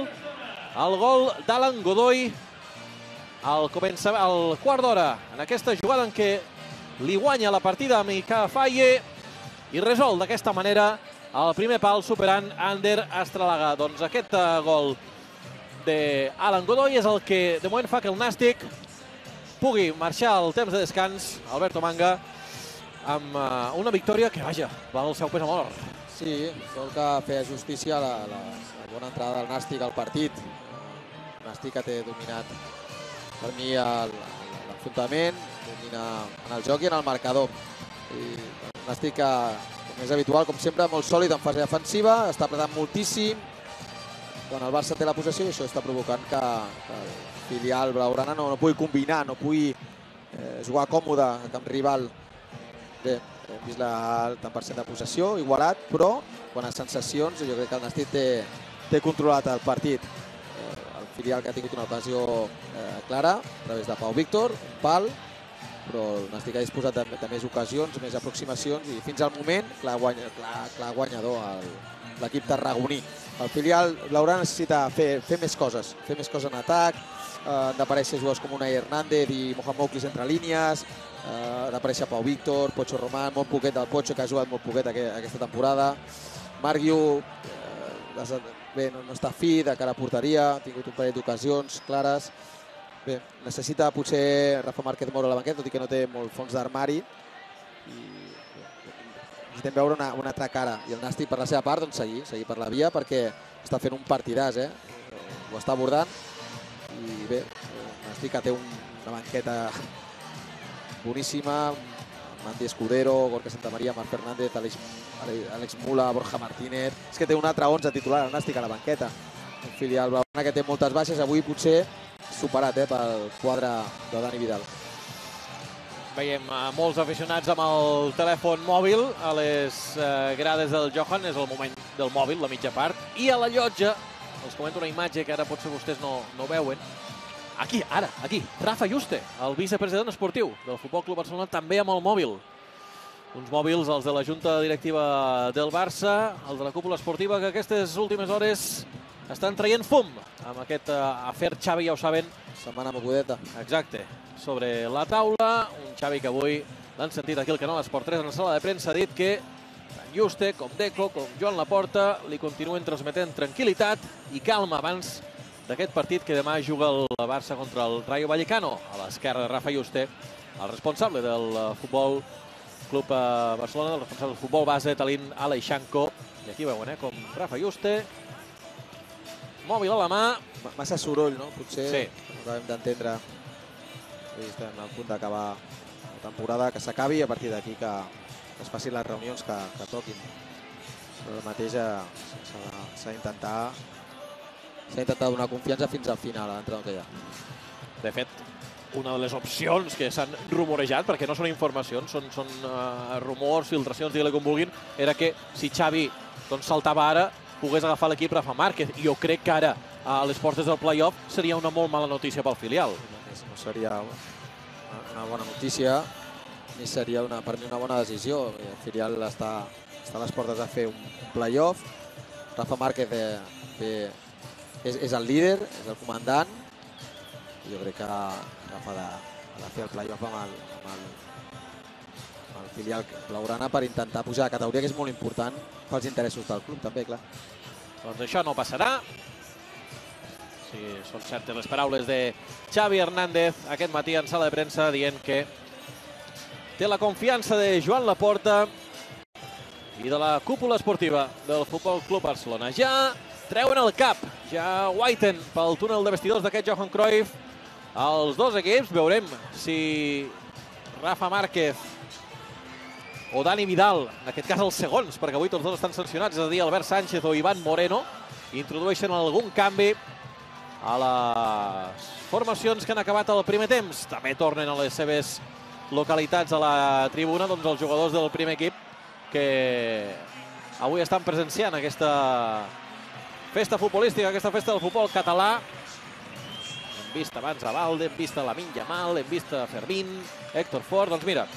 el gol d'Alan Godoy al quart d'hora, en aquesta jugada en què li guanya la partida a Mika Faye i resol d'aquesta manera el primer pal superant Ander Astralaga. Doncs aquest gol d'Alan Godoy és el que de moment fa que el Nàstic pugui marxar al temps de descans, Alberto Manga, amb una victòria que, vaja, val el seu pes a l'or. Sí, sol que feia justícia a la, la, la bona entrada del Nàstic al partit. El Nàstic que té dominat per mi l'enfrontament, domina en el joc i en el marcador. I el Nàstic, com és habitual, com sempre, molt sòlid en fase defensiva, està apretant moltíssim. Quan el Barça té la possessió, i això està provocant que, que el filial blaugrana no, no pugui combinar, no pugui eh, jugar còmode a camp rival. Bé, hem vist el tant per cent de possessió, igualat, però quan les sensacions, jo crec que el Nàstic té, té controlat el partit. Eh, el filial que ha tingut una ocasió eh, clara, a través de Pau Víctor, un pal, però el Nàstic ha disposat de, de més ocasions, més aproximacions, i fins al moment, clar, guanya, clar, clar guanyador l'equip tarragoní. El filial blaugrana necessita fer, fer més coses, fer més coses en atac, eh, han d'aparèixer jugadors com Unai Hernández i Mohamed Mouklis entre línies, eh, ha d'aparèixer Pau Víctor, Pocho Román, molt poquet del Pocho, que ha jugat molt poquet aquesta temporada. Marc Guiu, eh, bé, no, no està fi de cara a porteria, ha tingut un parell d'ocasions clares. Bé, necessita potser Rafa Márquez moure a la banqueta, tot i que no té molt fons d'armari. Necessitem veure una, una altra cara. I el Nàstic, per la seva part, doncs seguir, seguir per la via, perquè està fent un partidàs, eh? Ho està abordant. I bé, el Nàstic que té un, una banqueta boníssima, Andy Escudero, Gorka Santamaria, Marc Fernández, Àlex, Àlex Mula, Borja Martínez... És que té un altre onze titular, el Nàstic a la banqueta. Un filial blaugrana que té moltes baixes, avui potser superat eh, pel quadre de Dani Vidal. Veiem molts aficionats amb el telèfon mòbil a les grades del Johan, és el moment del mòbil, la mitja part. I a la llotja, els comento una imatge que ara potser vostès no, no veuen. Aquí, ara, aquí, Rafa Yuste, el vicepresident esportiu del Futbol Club Barcelona, també amb el mòbil. Uns mòbils, els de la Junta Directiva del Barça, els de la cúpula esportiva, que aquestes últimes hores estan traient fum amb aquest afer Xavi, ja ho saben. Setmana mogudeta. Exacte. Sobre la taula, un Xavi que avui l'han sentit aquí al canal Esport tres en la sala de premsa, ha dit que tant Yuste com Deco, com Joan Laporta, li continuen transmetent tranquil·litat i calma abans d'aquest partit que demà juga el Barça contra el Rayo Vallecano. A l'esquerra, Rafa Yuste, el responsable del Futbol Club Barcelona, el responsable del futbol base, Talín Aleixanco. I aquí veuen, eh, com Rafa Yuste, mòbil a la mà. Massa soroll, no? Potser sí. No acabem d'entendre. Estem al punt d'acabar la temporada, que s'acabi i a partir d'aquí que es facin les reunions que, que toquin. Però el mateix s'ha d'intentar s'ha d'intentar donar confiança fins al final a l'entrenador que hi ha. De fet, una de les opcions que s'han rumorejat, perquè no són informacions, són, són uh, rumors, filtracions, digue-li com vulguin, era que si Xavi doncs, saltava ara, pogués agafar l'equip Rafa Márquez. I jo crec que ara, a les portes del play-off, seria una molt mala notícia pel filial. No seria una bona notícia, ni seria una, per mi una bona decisió. El filial està, està a les portes de fer un play-off. Rafa Márquez eh, eh, és, és el líder, és el comandant. Jo crec que Rafa ha de, ha de fer el play-off amb el, amb, el, amb el filial blaugrana per intentar pujar a categoria, que és molt important pels interessos del club, també, clar. Doncs això no passarà. Sí, són certes les paraules de Xavi Hernández aquest matí en sala de premsa dient que té la confiança de Joan Laporta i de la cúpula esportiva del Futbol Club Barcelona. Ja treuen el cap, ja guaiten pel túnel de vestidors d'aquest Johan Cruyff els dos equips. Veurem si Rafa Márquez o Dani Vidal, en aquest cas els segons, perquè avui tots dos estan sancionats, és a dir, Albert Sánchez o Iván Moreno, introdueixen algun canvi a les formacions que han acabat el primer temps. També tornen a les seves localitats a la tribuna doncs, els jugadors del primer equip que avui estan presenciant aquesta festa futbolística, aquesta festa del futbol català. Hem vist abans a Valde, hem vist a Lamine Yamal, hem vist a Fermín, Héctor Fort. Doncs mira,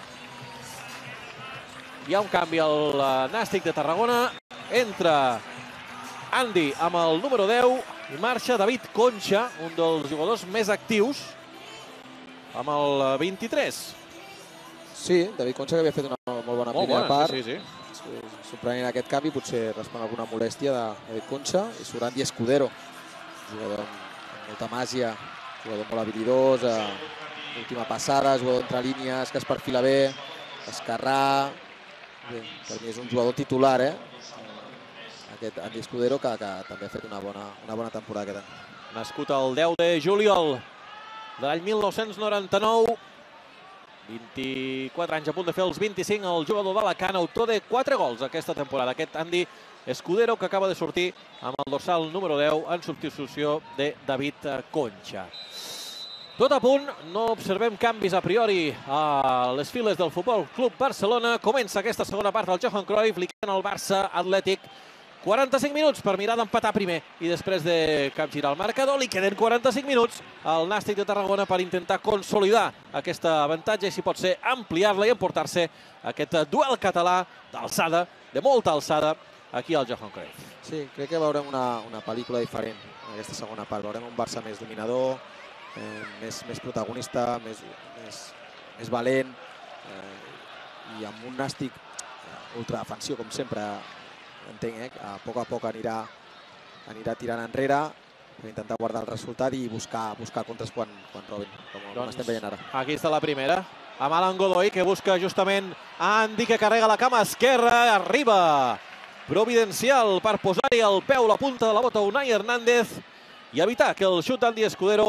hi ha un canvi al Nàstic de Tarragona. Entra Andy amb el número deu i marxa David Concha, un dels jugadors més actius, amb el vint-i-tres. Sí, David Concha, que havia fet una molt bona molt primera bona, part. Sí, sí, sí. Sorprenent aquest canvi, potser respon a alguna molèstia de David Concha. I surt Andy Escudero, jugador amb molta màgia, jugador molt habilidós, eh, última passada, jugador entre línies, que es perfila bé, esquerrà. Bé, per mi és un jugador titular, eh? Aquest Andy Escudero, que, que també ha fet una bona, una bona temporada aquest any. Nascut el deu de juliol de l'any mil nou-cents noranta-nou, vint-i-quatre anys a punt de fer els vint-i-cinc, el jugador d'Alacant, autor de quatre gols aquesta temporada. Aquest Andy Escudero, que acaba de sortir amb el dorsal número deu en substitució de David Concha. Tot a punt, no observem canvis a priori a les files del Futbol Club Barcelona. Comença aquesta segona part del Johan Cruyff, li queden al Barça Atlètic quaranta-cinc minuts per mirar d'empatar primer i després de capgirar el marcador. Li queden quaranta-cinc minuts al Nàstic de Tarragona per intentar consolidar aquesta avantatge i, si pot ser, ampliar-la i emportar-se aquest duel català d'alçada, de molta alçada, aquí al Johan Cruyff. Sí, crec que veurem una, una pel·lícula diferent en aquesta segona part. Veurem un Barça més dominador, eh, més, més protagonista, més, més, més valent, eh, i amb un Nàstic eh, ultradefensiu, com sempre. Entenc, eh? A poc a poc anirà, anirà tirant enrere per intentar guardar el resultat i buscar, buscar contres quan, quan robin, com, com estem veient ara. Aquí està la primera, amb Alan Godoy, que busca justament Andy, que carrega la cama esquerra, arriba providencial per posar-hi el peu, la punta de la bota Unai Hernández i evitar que el xut d'Andy Escudero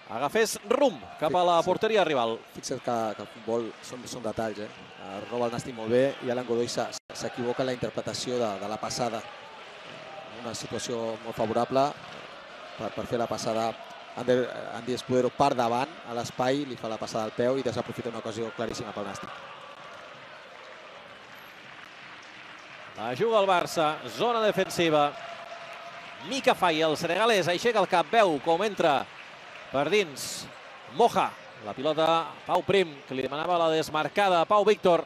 agafés rumb cap a la porteria rival. Fixa't que, que el futbol són, són detalls, eh? Roba el Nàstic molt bé i Alan Godoy s'equivoca en la interpretació de, de la passada. Una situació molt favorable per, per fer la passada. Ander, Andy Escudero per davant a l'espai, li fa la passada al peu i desaprofita una ocasió claríssima pel Nàstic. La juga el Barça, zona defensiva. Mika Faye, el senegalès, aixeca el cap, veu com entra per dins Moja. La pilota Pau Prim, que li demanava la desmarcada a Pau Víctor.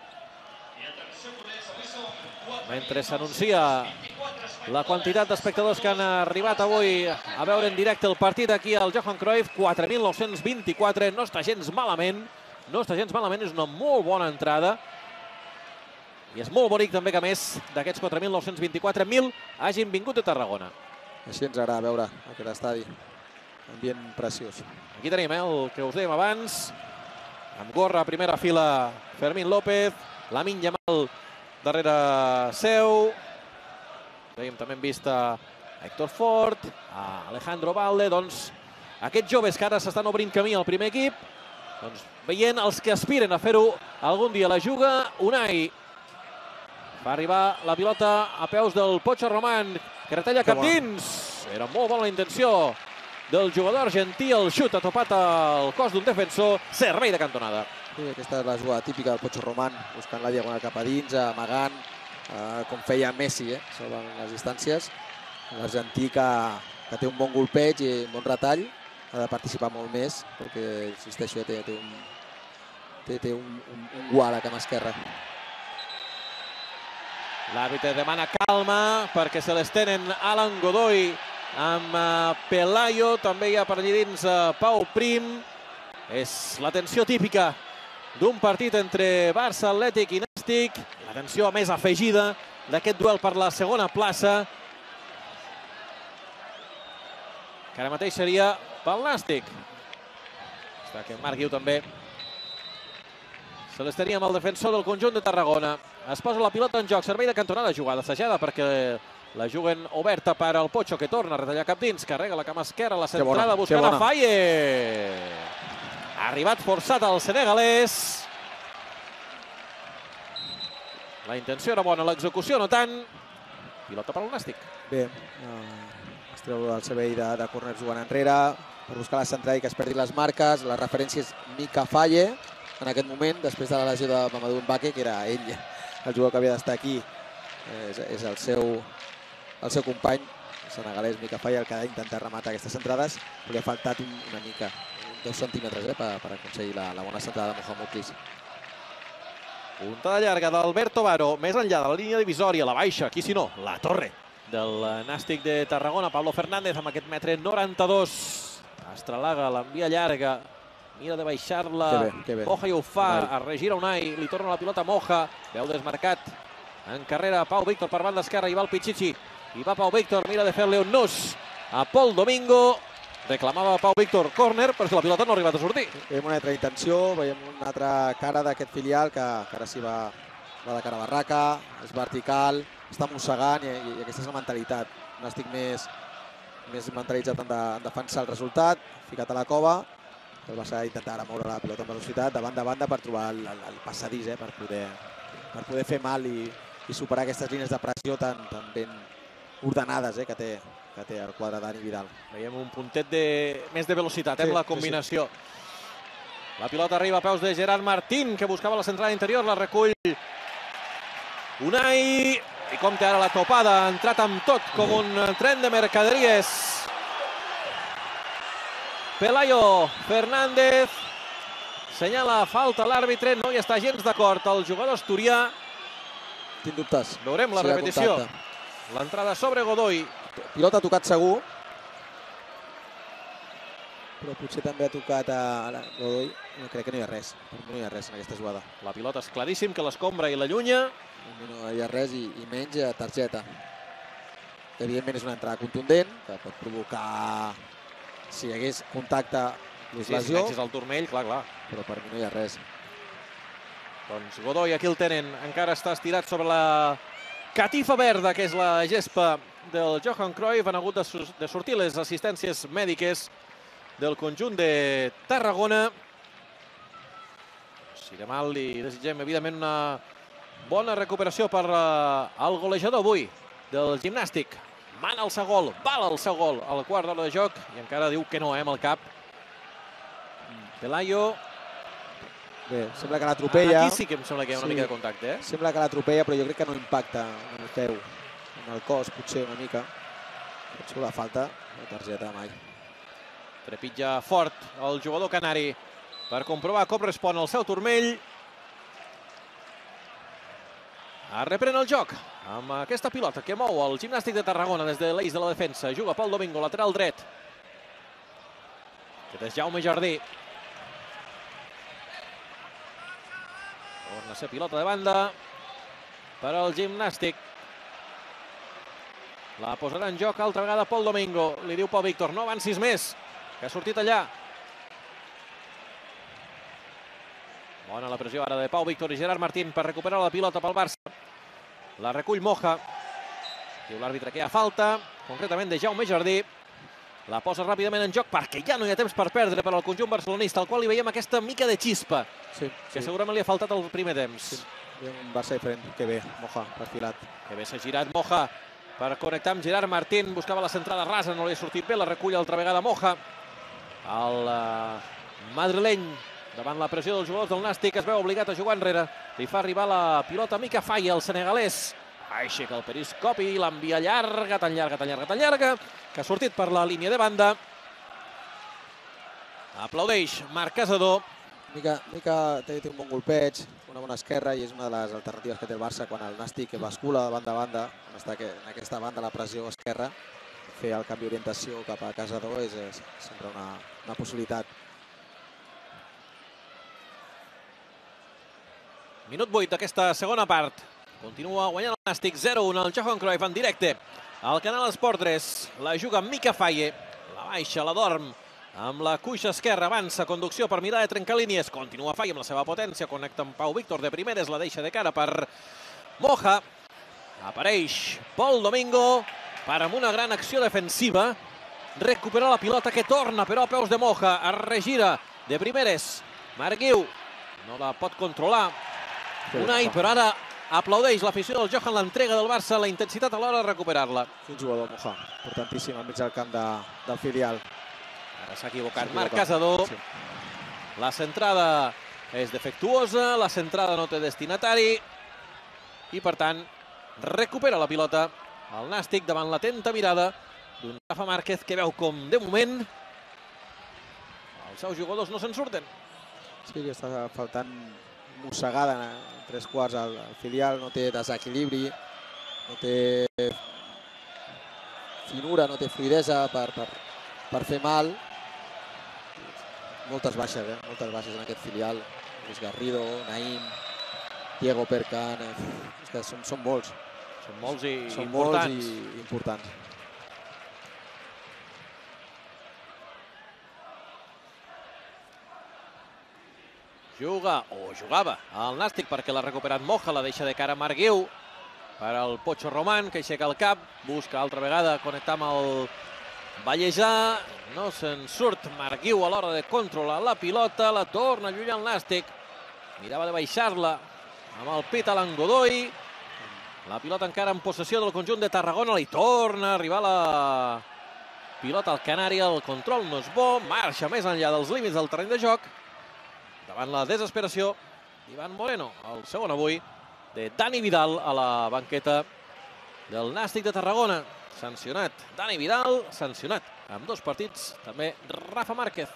Mentre s'anuncia la quantitat d'espectadors que han arribat avui a veure en directe el partit aquí al Johan Cruyff, quatre mil nou-cents vint-i-quatre, no està gens malament, no està gens malament, és una molt bona entrada. I és molt bonic també que, a més d'aquests quatre mil nou-cents vint-i-quatre, mil hagin vingut de Tarragona. Així ens agrada veure aquest estadi. Ambient preciós. Aquí tenim eh, el que us dèiem abans. Amb gorra a primera fila Fermín López, Lamine Yamal darrere seu. Veiem també hem vist a Héctor Fort, a Alejandro Valde. Doncs aquests joves que ara s'estan obrint camí al primer equip, doncs veient els que aspiren a fer-ho algun dia. La juga Unai. Va arribar la pilota a peus del Pocho Román, que retalla cap dins. Era molt bona la intenció del jugador argentí. El xut ha topat el cos d'un defensor. Servei de cantonada. Sí, aquesta és la jugada típica del Pocho Román, buscant la diagonal cap a dins, amagant, eh, com feia Messi, eh, salvant les distàncies. L'argentí que, que té un bon golpeig i un bon retall, ha de participar molt més, perquè, insisteixo, té, té, un, té, té un, un, un gual a cama esquerra. L'àrbitre demana calma perquè se les tenen Alan Godoy amb Pelayo. També hi ha per allà dins Pau Prim. És la tensió típica d'un partit entre Barça, Atlètic i Nàstic. La tensió a més afegida d'aquest duel per la segona plaça, que ara mateix seria pel Nàstic. Està que Marc Guiu també se les tenia amb el defensor del conjunt de Tarragona. Es posa la pilota en joc, servei de cantonada, jugada assajada perquè la juguen oberta per al Pocho, que torna a retallar cap dins, carrega la cama esquerra, la centrada buscant a Faye. Ha arribat forçat el senegalès. La intenció era bona, l'execució no tant. Pilota per al Nàstic. Bé, es treu el servei de, de córner jugant enrere per buscar la centrada i que es perdi les marques. La referència és Mika Faye en aquest moment, després de la lesió de Mamadou Mbacké, que era ell el jugador que havia d'estar aquí. És, és el seu, el seu company, el senegalès Mika Faye, el que ha d'intentar rematar aquestes centrades. Li ha faltat un, una mica, dos centímetres eh, per, per aconseguir la, la bona centrada de Mohamed Klis. Puntada llarga d'Alberto Baro, més enllà de la línia divisòria, la baixa, aquí si no, la torre del Nàstic de Tarragona. Pablo Fernández amb aquest metre noranta-dos. Estralaga, l'envia llarga. Mira de baixar-la, Moja i ho fa, es regira Unai, li torna la pilota a Moja, veu desmarcat, en carrera Pau Víctor per banda esquerra, i va el Pichichi, i va Pau Víctor, mira de fer-li un nus a Pol Domingo, reclamava Pau Víctor córner, però és que la pilota no ha arribat a sortir. Veiem una altra intenció, veiem una altra cara d'aquest filial, que, que ara sí va, va de cara a barraca, és vertical, està mossegant, i, i aquesta és la mentalitat. No estic més, més mentalitzat en, de, en defensar el resultat, ficat a la cova. El Barça intentar ara moure la pilota amb velocitat davant de banda per trobar el, el, el passadís, eh, per, poder, per poder fer mal i, i superar aquestes línies de pressió tan, tan ben ordenades eh, que, té, que té el quadre Dani Vidal. Veiem un puntet de, més de velocitat, eh, sí, amb la combinació. Sí, sí. La pilota arriba a peus de Gerard Martín, que buscava la centrada interior, la recull Unai, i compte ara la topada, ha entrat amb tot com un tren de mercaderies. Pelayo Fernández senyala falta l'àrbitre, no hi està gens d'acord el jugador asturià. Tinc dubtes. Veurem la repetició. L'entrada sobre Godoy. Pilota ha tocat segur, però potser també ha tocat a Godoy. No, crec que no hi ha res. Per mi no hi ha res en aquesta jugada. La pilota és claríssim que l'escombra i l'allunya. No hi ha res i, i menys targeta. Evidentment és una entrada contundent, que pot provocar... Si hi hagués contacte, sí, sí, si menys és el turmell, clar, clar. Però per mi no hi ha res. Doncs Godoy, aquí el tenen, encara està estirat sobre la catifa verda, que és la gespa del Johan Cruyff. Han hagut de sortir les assistències mèdiques del conjunt de Tarragona. Si de mal li desitgem, evidentment, una bona recuperació per al golejador avui del Gimnàstic. Mana el segon gol, val el segon gol al quart d'hora de joc i encara diu que no, eh, amb el cap. Pelayo. Bé, sembla que l'atropella. Aquí sí que em sembla que hi ha una Sí. mica de contacte, eh? Sembla que l'atropella, però jo crec que no impacta en el peu, en el cos, potser una mica. Potser la falta, la targeta mai. Trepitja fort el jugador canari per comprovar com respon el seu turmell. Es reprèn el joc amb aquesta pilota que mou el Gimnàstic de Tarragona des de l'eix de la defensa. Juga Pol Domingo, lateral dret. Aquest és Jaume Jardí. Torna a ser pilota de banda per al Gimnàstic. La posarà en joc altra vegada Pol Domingo. Li diu Pau Víctor, no avancis més, que ha sortit allà. Bona la pressió ara de Pau Víctor i Gerard Martín per recuperar la pilota pel Barça. La recull Moja. Diu l'àrbitre que hi ha falta, concretament de Jaume Jardí. La posa ràpidament en joc perquè ja no hi ha temps per perdre per al conjunt barcelonista, al qual li veiem aquesta mica de xispa, Sí, que sí. segurament li ha faltat el primer temps. Sí. Hi ha un Barça diferent. Que bé, Moja, perfilat. Que bé s'ha girat Moja per connectar amb Gerard Martín. Buscava la centrada rasa, no li ha sortit bé. La recull altra vegada Moja. El uh, madrileny, davant la pressió dels jugadors del Nàstic, es veu obligat a jugar enrere. Li fa arribar la pilota Mika Faye, el senegalès. Aixeca el periscopi i l'envia llarga, tan llarga, tan llarga, tan llarga, que ha sortit per la línia de banda. Aplaudeix Marc Casador. Mica, Mica té, té un bon golpeig, una bona esquerra, i és una de les alternatives que té el Barça quan el Nàstic bascula de banda a banda, quan està en aquesta banda la pressió esquerra, fer el canvi d'orientació cap a Casador és, és sempre una, una possibilitat. Minut vuit d'aquesta segona part. Continua guanyant el Nàstic zero un al Johan Cruyff en directe. Al canal Esport tres la juga Mika Faye. La baixa, la dorm. Amb la cuixa esquerra avança, conducció per mirar de trencar línies. Continua Faye amb la seva potència, connecta amb Pau Víctor de primeres, la deixa de cara per Moja. Apareix Pol Domingo per amb una gran acció defensiva. Recupera la pilota que torna, però a peus de Moja. Es regira de primeres. Marguiu no la pot controlar. Unai, però ara aplaudeix l'afició del Johan l'entrega del Barça, la intensitat a l'hora de recuperar-la. Quin jugador, Moja, importantíssim al mig del camp de, del filial. Ara s'ha equivocat Marc Casador. Sí. La centrada és defectuosa, la centrada no té destinatari i, per tant, recupera la pilota el Nàstic davant l'atenta mirada d'un Rafa Márquez que veu com, de moment, els seus jugadors no se'n surten. Sí, li està faltant mossegada en tres quarts al, al filial, no té desequilibri, no té finura, no té fluidesa per, per, per fer mal. Moltes baixes, eh? Moltes baixes en aquest filial. Luis Garrido, Naim, Diego Percan, eh? És que són, són molts. Són molts i són importants. Molts i importants. Juga, o jugava, el Nàstic perquè l'ha recuperat Moja, la deixa de cara Marguiu per al Pocho Román, que aixeca el cap, busca altra vegada connectar amb el Vallejà, no se'n surt Marguiu a l'hora de controlar la pilota, la torna lluny al Nàstic, mirava de baixar-la amb el pit a l'Angodoi, la pilota encara en possessió del conjunt de Tarragona, li torna a arribar la pilota al Canari, el control no és bo, marxa més enllà dels límits del terreny de joc, davant la desesperació d'Ivan Moreno, el segon avui de Dani Vidal a la banqueta del Nàstic de Tarragona. Sancionat Dani Vidal, sancionat amb dos partits, també Rafa Márquez.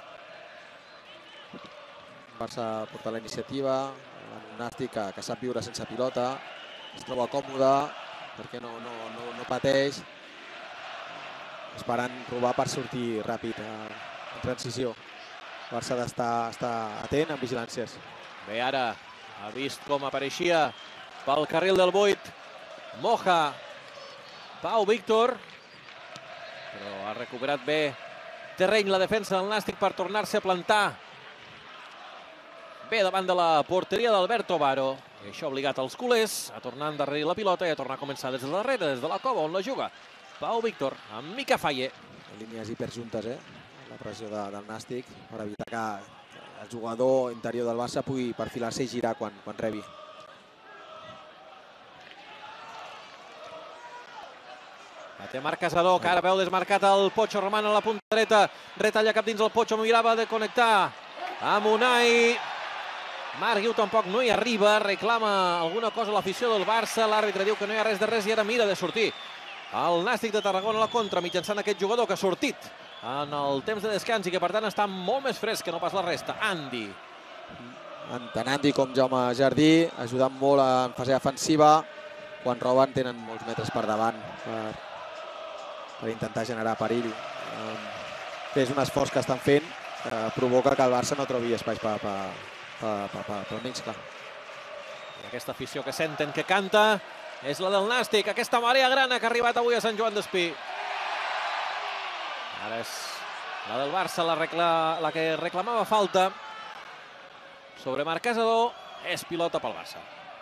Barça porta la iniciativa, un Nàstic que, que sap viure sense pilota, es troba còmode perquè no, no, no, no pateix, esperant robar per sortir ràpid en transició. Barça ha d'estar estar atent amb vigilàncies. Bé, ara ha vist com apareixia pel carril del vuit Moja, Pau Víctor, però ha recuperat bé terreny la defensa del Nàstic per tornar-se a plantar bé davant de la porteria d'Alberto Baro. I això ha obligat els culers a tornar a endarrerir la pilota i a tornar a començar des de darrere, des de la cova on la juga Pau Víctor amb Mika Faye. Línies hiperjuntes, eh? la pressió de, del Nàstic per evitar que el jugador interior del Barça pugui perfilar-se i girar quan, quan rebi. La té Marc Casador, que ara veu desmarcat el Pocho, roman a la punta dreta, retalla cap dins el Pocho, mirava de connectar amb Unai. Marc Guiu tampoc no hi arriba, reclama alguna cosa a l'afició del Barça, l'àrbitre diu que no hi ha res de res i ara mira de sortir el Nàstic de Tarragona a la contra, mitjançant aquest jugador que ha sortit en el temps de descans i que per tant està molt més fresc que no pas la resta. Andy. Tant Andy com Jaume Jardí ajudant molt en fase defensiva. Quan roben tenen molts metres per davant per, per intentar generar perill. És un esforç que estan fent que provoca que el Barça no trobi espais per, per, per, per, per, per mig, clar. Aquesta afició que senten que canta és la del Nàstic, aquesta marea grana que ha arribat avui a Sant Joan d'Espí. Ara és la del Barça, la, recla... la que reclamava falta sobre Marc Casador. És pilota pel Barça.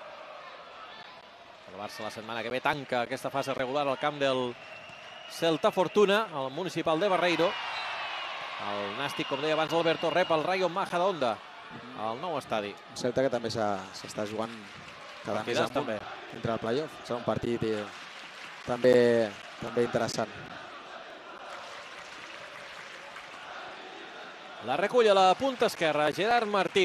El Barça la setmana que ve tanca aquesta fase regular al camp del Celta Fortuna, al municipal de Barreiro. El Nàstic, com deia abans Alberto, rep el Rayo Majadahonda al nou estadi. Un Celta que també s'està jugant cada mes amunt entre el playoff. Serà un partit i, també, també interessant. La recull a la punta esquerra, Gerard Martín.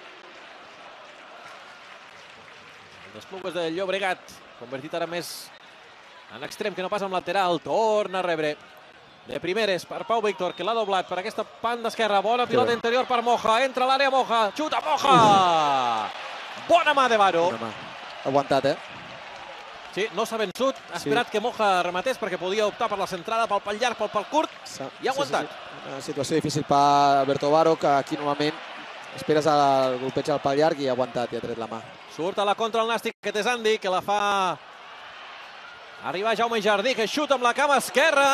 El Esplugues de Llobregat, convertit ara més en extrem que no passa amb lateral, torna a rebre. De primeres per Pau Víctor, que l'ha doblat per aquesta banda esquerra. Bona pilota interior per Moja, entra a l'àrea Moja, xuta Moja! Bona mà de Varo. Bona mà. Ha aguantat, eh? Sí, no s'ha vençut, ha esperat que Moja rematés perquè podia optar per la centrada, pel pal llarg, pel pal curt, i ha aguantat. Una situació difícil per Alberto Varo, que aquí normalment esperes el golpeig al pal llarg i ha aguantat i ha tret la mà. Surt a la contra el Nàstic, aquest és Andy, que la fa arribar Jaume Jardí, que xuta amb la cama esquerra.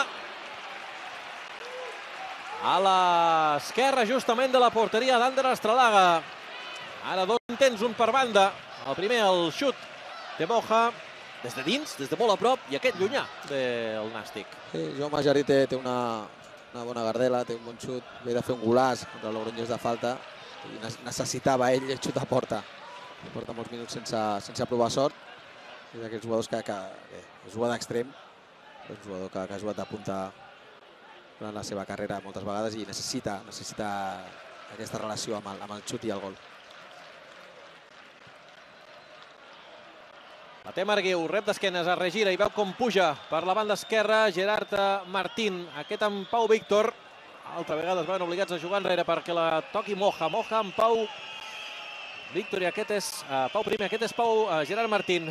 A l'esquerra justament de la porteria d'Ander Estralaga. Ara dos intents, un per banda. El primer, el xut de Moja, des de dins, des de molt a prop, i aquest llunyà del Nàstic. Sí, Jaume Jardí té, té una, una bona gardela, té un bon xut, ve de fer un golaç contra l'Oronges de falta, i necessitava ell el xut a porta. Porta molts minuts sense, sense provar sort. És d'aquells jugadors que, que, que juga d'extrem, és un jugador que, que ha jugat de punta durant la seva carrera moltes vegades i necessita, necessita aquesta relació amb el, amb el xut i el gol. La té Marc Guiu, rep d'esquenes, es regira i veu com puja per la banda esquerra Gerard Martín. Aquest amb Pau Víctor. Altra vegada es veuen obligats a jugar enrere perquè la toqui Moja. Moja amb Pau Víctor i aquest és uh, Pau primer, aquest és Pau uh, Gerard Martín.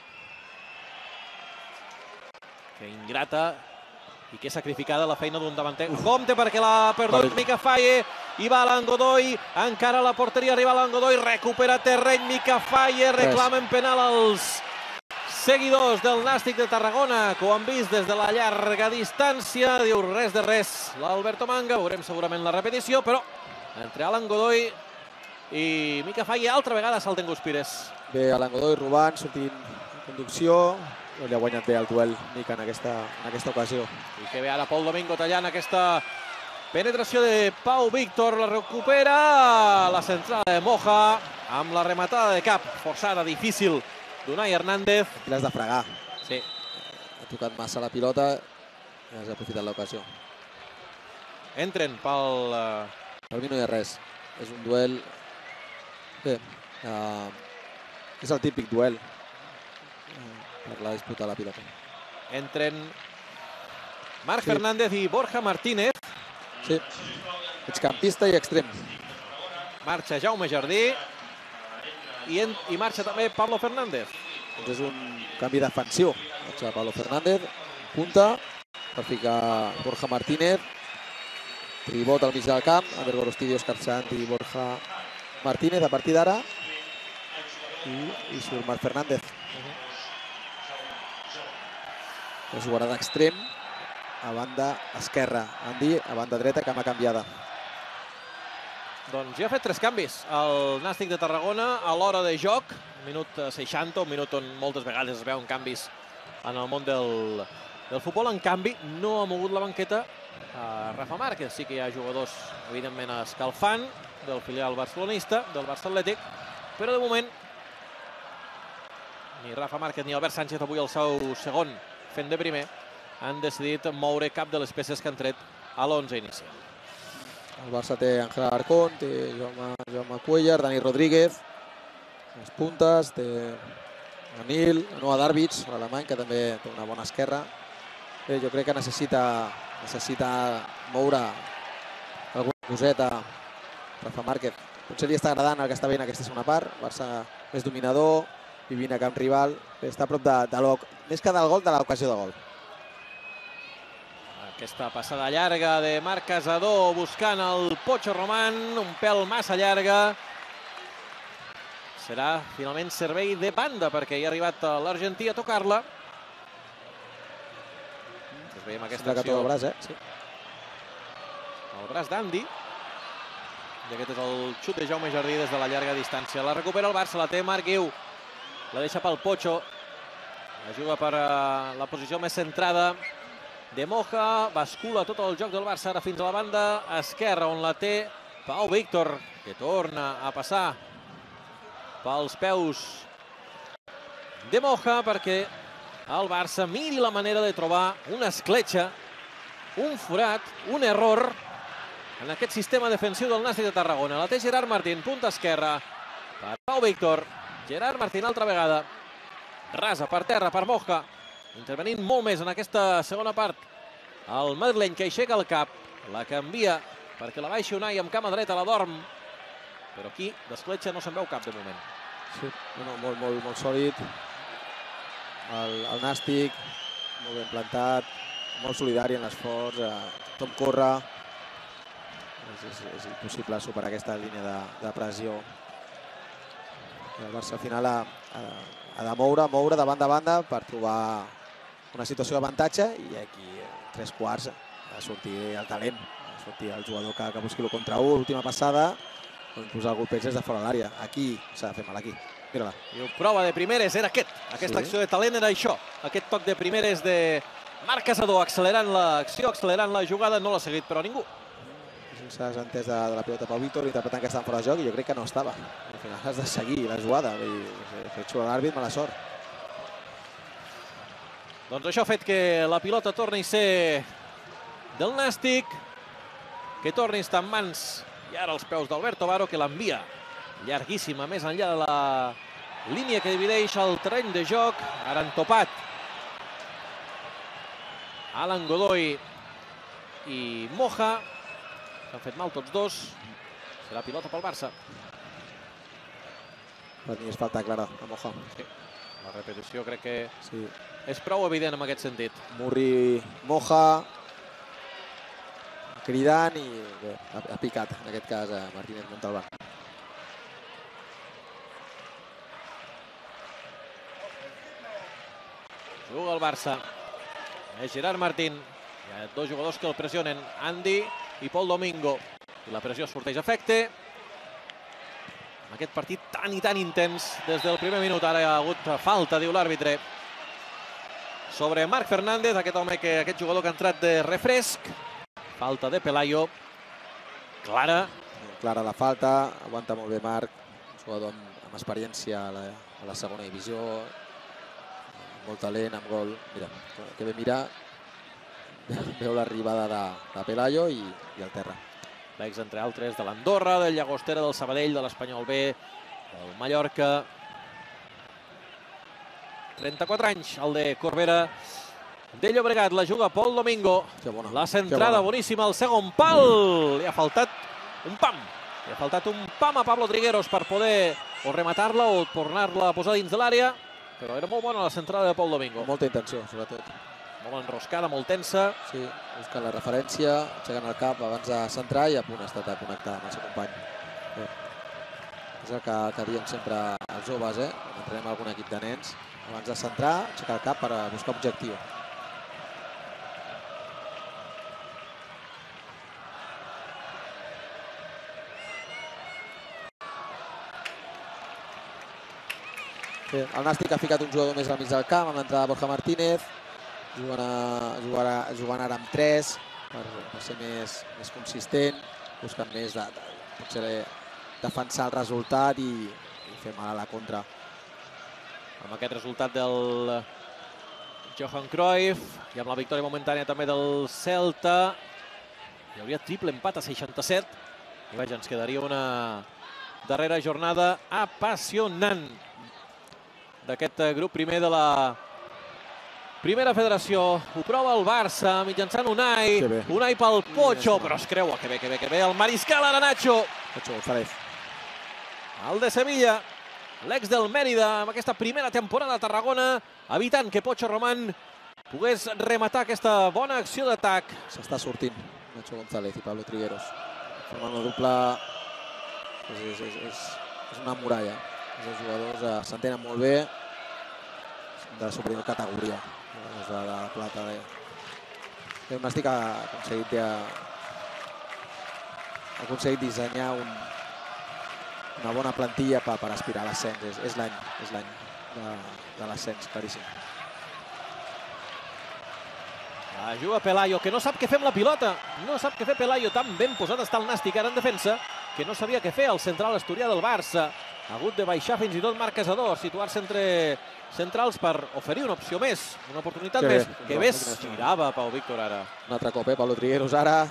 Que ingrata i que sacrificada la feina d'un davanter. Compte perquè l'ha perdut Mika Faye. I va Alan Godoy, encara a la porteria arriba Alan Godoy, recupera terreny Mika Faye, reclamen penal als seguidors del Nàstic de Tarragona, que ho han vist des de la llarga distància. Diu res de res l'Alberto Manga, veurem segurament la repetició, però entre Alan Godoy i Mika Faye altra vegada salten Guspires. Bé, Alan Godoy robant, sortint en conducció, no li ha guanyat bé el duel Mika en aquesta, en aquesta ocasió. I que bé ara Pol Domingo tallant aquesta penetració de Pau Víctor, la recupera la centrada de Moja amb la rematada de cap, forçada, difícil d'Unai Hernández. Aquí l'has de fregar. Sí. Ha tocat massa la pilota i has aprofitat l'ocasió. Entren pel... Per mi no hi ha res. És un duel... Bé, uh, és el típic duel uh, per la disputa de la pilota. Entren Marc sí. Fernández i Borja Martínez. Sí, migcampista i extrem. Marxa Jaume Jardí i, en, i marxa també Pablo Fernández. Doncs és un canvi defensiu. Marxa Pablo Fernández, punta, per ficar Borja Martínez. Tribot al mig del camp, Ander Gorostidio, Òscar Sant i Borja Martínez a partir d'ara. I, i surt Marc Fernández. Uh-huh. Jugarà d'extrem a banda esquerra. Andy a banda dreta, cama canviada. Doncs ja ha fet tres canvis el Nàstic de Tarragona a l'hora de joc. Minut seixanta, un minut on moltes vegades es veuen canvis en el món del, del futbol. En canvi, no ha mogut la banqueta a Rafa Márquez. Sí que hi ha jugadors, evidentment, escalfant del filial barcelonista, del Barça Atlètic, però de moment ni Rafa Márquez ni Albert Sánchez, avui el seu segon fent de primer, han decidit moure cap de les peces que han tret a l'onze inicial. El Barça té Ángel Alarcón, té Jaume, Jaume Cuellar, Dani Rodríguez, les puntes, té Anil, Noah Darvits, l'alemany, que també té una bona esquerra. Bé, jo crec que necessita, necessita moure alguna coseta Rafa Márquez. Potser li està agradant el que està veient aquesta segona part. Barça més dominador, vivint a camp rival. Bé, està a prop de, de l'oc, més que del gol, de l'ocasió de gol. Aquesta passada llarga de Marc Casadó buscant el Pocho Román, un pèl massa llarga. Serà finalment servei de banda perquè hi ha arribat l'argentí a tocar-la. Doncs veiem aquesta acció. El braç, eh? Sí. El braç d'Andy. I aquest és el xut de Jaume Jardí des de la llarga distància. La recupera el Barça, la té Marc Guiu. La deixa pel Pocho. La juga per la posició més centrada de Moja. Bascula tot el joc del Barça ara fins a la banda esquerra, on la té Pau Víctor, que torna a passar pels peus de Moja perquè el Barça miri la manera de trobar una escletxa, un forat, un error en aquest sistema defensiu del Nàstic de Tarragona. La té Gerard Martín, punta esquerra per Pau Víctor. Gerard Martín altra vegada. Rasa per terra per Moja. Intervenint molt més en aquesta segona part. El madrileny que aixeca el cap. La canvia perquè la baixi Unai amb cama dreta, la dorm. Però aquí d'escletxa no se'n veu cap de moment. Sí, no, molt, molt, molt sòlid. El, el Nàstic, molt ben plantat, molt solidari en l'esforç. Eh, Tom corre. És, és, és impossible superar aquesta línia de, de pressió. El Barça al final ha, ha, ha de moure, moure de banda a banda per trobar una situació d'avantatge i aquí tres quarts ha de sortir el talent, ha de sortir el jugador que, que busqui l'u contra u, l'última passada, o inclús el golpeig des de fora de l'àrea. Aquí s'ha de fer mal, aquí. Mira-la. I prova de primeres era aquest. Aquesta sí. Acció de talent era això. Aquest toc de primeres de Marc Casadó, accelerant l'acció, accelerant la jugada, no l'ha seguit però ningú. S'ha desentès de, de la pilota Pau Víctor, interpretant que està en fora de joc i jo crec que no estava. Al final has de seguir la jugada. Fet xular l'àrbit, mala sort. Doncs això ha fet que la pilota torni a ser del Nàstic, que torni a estar en mans i ara als peus d'Alberto Baro, que l'envia llarguíssima, més enllà de la línia que divideix el terreny de joc. Ara han topat Alan Godoy i Moja. S'han fet mal tots dos. Serà pilota pel Barça. Per mi és falta clara a Moja. Sí. La repetició crec que sí. És prou evident en aquest sentit. Murri, Moja, cridant i bé, ha, ha picat, en aquest cas, a Martínez Montalbán. Juga el Barça. És Gerard Martín. Hi ha dos jugadors que el pressionen, Andy i Pol Domingo. I la pressió sorteix efecte. En aquest partit tan i tan intens des del primer minut. Ara hi ha hagut falta, diu l'àrbitre, sobre Marc Fernández, aquest home que aquest jugador que ha entrat de refresc. Falta de Pelayo. Clara. Clara la falta, aguanta molt bé Marc, un jugador amb, amb experiència a la, a la segona divisió, amb molt talent, amb gol. Mira, que bé mirar, veu l'arribada de, de Pelayo i, i el terra. L'ex, entre altres, de l'Andorra, del Llagostera, del Sabadell, de l'Espanyol B, del Mallorca. trenta-quatre anys, el de Corbera de Llobregat. La juga Pol Domingo. La centrada boníssima al segon pal. Li ha faltat un pam. Li ha faltat un pam a Pablo Trigueros per poder o rematar-la o tornar-la a posar dins de l'àrea. Però era molt bona la centrada de Pol Domingo. Molta intenció, sobretot. Molt enroscada, molt tensa. Sí, buscant la referència, aixecant el cap abans de centrar i a punt ha estat a connectar amb el seu company. Bé. És el que, que diuen sempre els joves, eh? Quan entrenem algun equip de nens. Abans de centrar, aixecar el cap per buscar objectiu. Bé, el Nàstic ha ficat un jugador més al mig del camp amb l'entrada de Borja Martínez. Jugant, a, jugant, a, jugant ara amb tres. per ser més consistent, buscant més de potser defensar el resultat i fer mal a la contra. Amb aquest resultat del Johan Cruyff i amb la victòria momentània també del Celta, hi hauria triple empat a seixanta-set. I vaja, ens quedaria una darrera jornada apassionant d'aquest grup primer de la Primera Federació. Ho prova el Barça mitjançant Unai. Unai pel Pocho, però es creua. Que bé, que bé, que bé. El mariscal ara Nacho. Nacho González. El de Sevilla, l'ex del Mèrida, amb aquesta primera temporada a Tarragona, evitant que Pocho Román pogués rematar aquesta bona acció d'atac. S'està sortint Nacho González i Pablo Trigueros. Formant la dupla és una muralla. Els jugadors s'entenen molt bé, de la superior categoria. És de la plata. El Nàstic ha aconseguit ha aconseguit dissenyar una bona plantilla per aspirar a l'ascens. És l'any és l'any de l'ascens, claríssim. La juga Pelayo, que no sap què fer amb la pilota. No sap què fer Pelayo. Tan ben posat està el Nàstic ara en defensa que no sabia què fer el central asturià del Barça. Ha hagut de baixar fins i tot Marc Casador, situar-se entre centrals per oferir una opció més, una oportunitat més. Que bé es girava Pau Víctor ara. Un altre cop, eh? Pablo Trigueros ara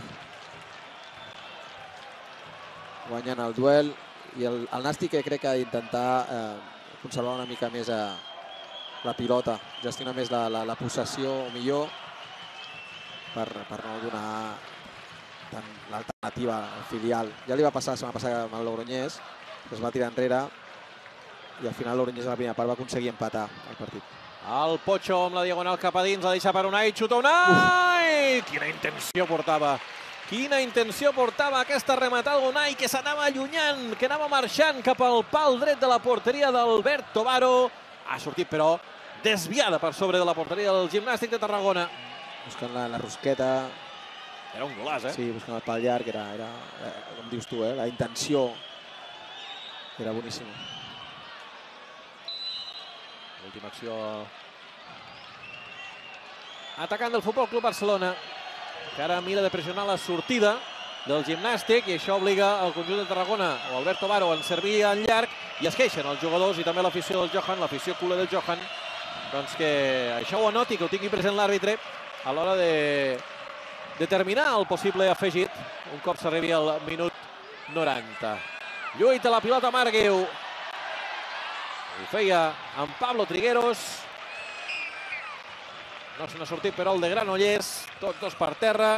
guanyant el duel. I el Nàstic crec que ha d'intentar conservar una mica més la pilota, gestionar més la possessió millor per no donar tant l'alternativa al filial. Ja li va passar la setmana passada amb el Logroñés, que es va tirar enrere i al final Logroñés a la primera part va aconseguir empatar el partit. El Pocho amb la diagonal cap a dins, la deixa per Unai, xuta Unai! Quina intenció portava! Quina intenció portava aquesta rematada d'Unai, que s'anava allunyant, que anava marxant cap al pal dret de la porteria d'Albert Tovaro. Ha sortit, però, desviada per sobre de la porteria del Gimnàstic de Tarragona. Buscant la rosqueta. Era un golaç, eh? Sí, buscant el pal llarg, era, com dius tu, la intenció era boníssima. L'última acció atacant del Futbol Club Barcelona, que ara mira de pressionar la sortida del Gimnàstic i això obliga el conjunt de Tarragona o Albert Tovaro a servir en llarg i es queixen els jugadors i també l'afició del Johan, l'afició culer del Johan, doncs que això ho anoti, que ho tingui present l'àrbitre a l'hora de determinar el possible afegit un cop s'arribi al minut noranta. Lluita la pilota Margueu. Ho feia amb Pablo Trigueros. No se n'ha sortit, però el de Granollers. Tots dos per terra.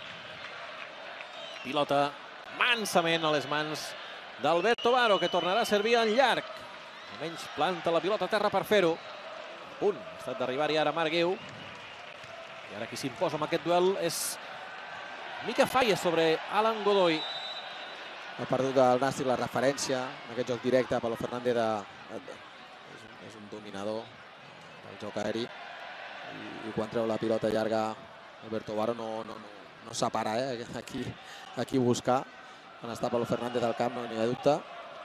Pilota mansament a les mans d'Albert Tovaro, que tornarà a servir en llarg. Almenys planta la pilota a terra per fer-ho. A punt ha estat d'arribar-hi ara Margueu. I ara qui s'imposa amb aquest duel és Mica Falla sobre Alan Godoy. Ha perdut el Nàstic la referència en aquest joc directe. Pablo Fernández és un dominador del joc aeri i quan treu la pilota llarga Albert Tovaro no separa a qui buscar. Quan està Pablo Fernández al camp no n'hi ha dubte.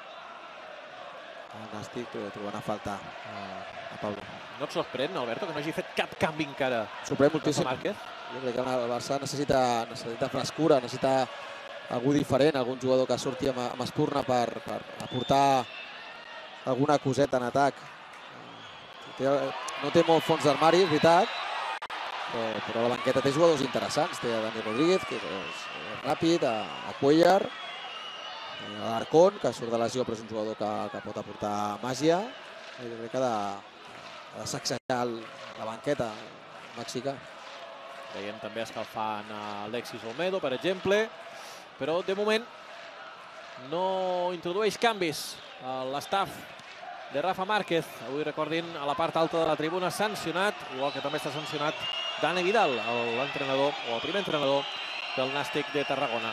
El Nàstic trobant a faltar a Pablo. No et sorprèn, Alberto, que no hagi fet cap canvi encara? Sorprèn moltíssim. Jo crec que el Barça necessita frescura, necessita algú diferent, algun jugador que surti amb espurna per aportar alguna coseta en atac. No té molt fons d'armari, és veritat, però la banqueta té jugadors interessants. Té a Dani Rodríguez, que és ràpid, a Cuellar, a l'Arcón, que surt de lesió però és un jugador que pot aportar màgia. Jo crec que ha de sacsejar la banqueta mexicà. Veiem també escalfant Alexis Olmedo, per exemple, però de moment no introdueix canvis a l'estaf de Rafa Márquez. Avui, recordin, a la part alta de la tribuna sancionat, igual que també està sancionat Dani Vidal, l'entrenador o el primer entrenador del Nàstic de Tarragona.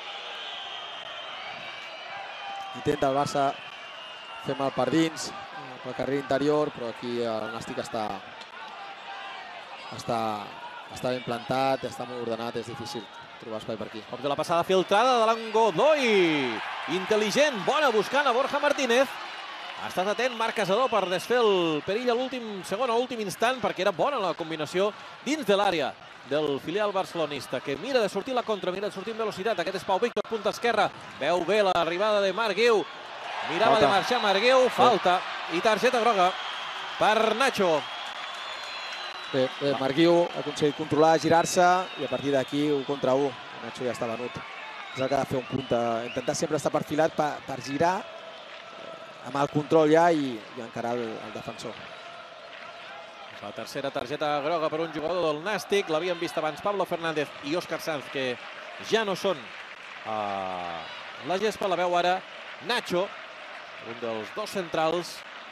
Intenta el Barça fer mal per dins, pel carril interior, però aquí el Nàstic està està ben plantat, està molt ordenat, és difícil trobar espai per aquí. Cop de la passada filtrada de l'Alan Godoy. Intel·ligent, bona, buscant a Borja Martínez. Ha estat atent Marc Casador per desfer el perill a l'últim segon, a l'últim instant, perquè era bona la combinació dins de l'àrea del filial barcelonista, que mira de sortir la contra, mira de sortir amb velocitat. Aquest és Pau Víctor, punta esquerra. Veu bé l'arribada de Marc Guiu. Mirava de marxar Marc Guiu, falta. I targeta groga per Nacho. Bé, bé, Marc Guiu ha aconseguit controlar, girar-se, i a partir d'aquí, un contra un. Nacho ja està venut. És el que ha de fer un punt, intentar sempre estar perfilat per, per girar amb el control ja i, i encarar el, el defensor. La tercera targeta groga per un jugador del Nàstic. L'havien vist abans Pablo Fernández i Òscar Sanz, que ja no són a la gespa. La veu ara Nacho, un dels dos centrals.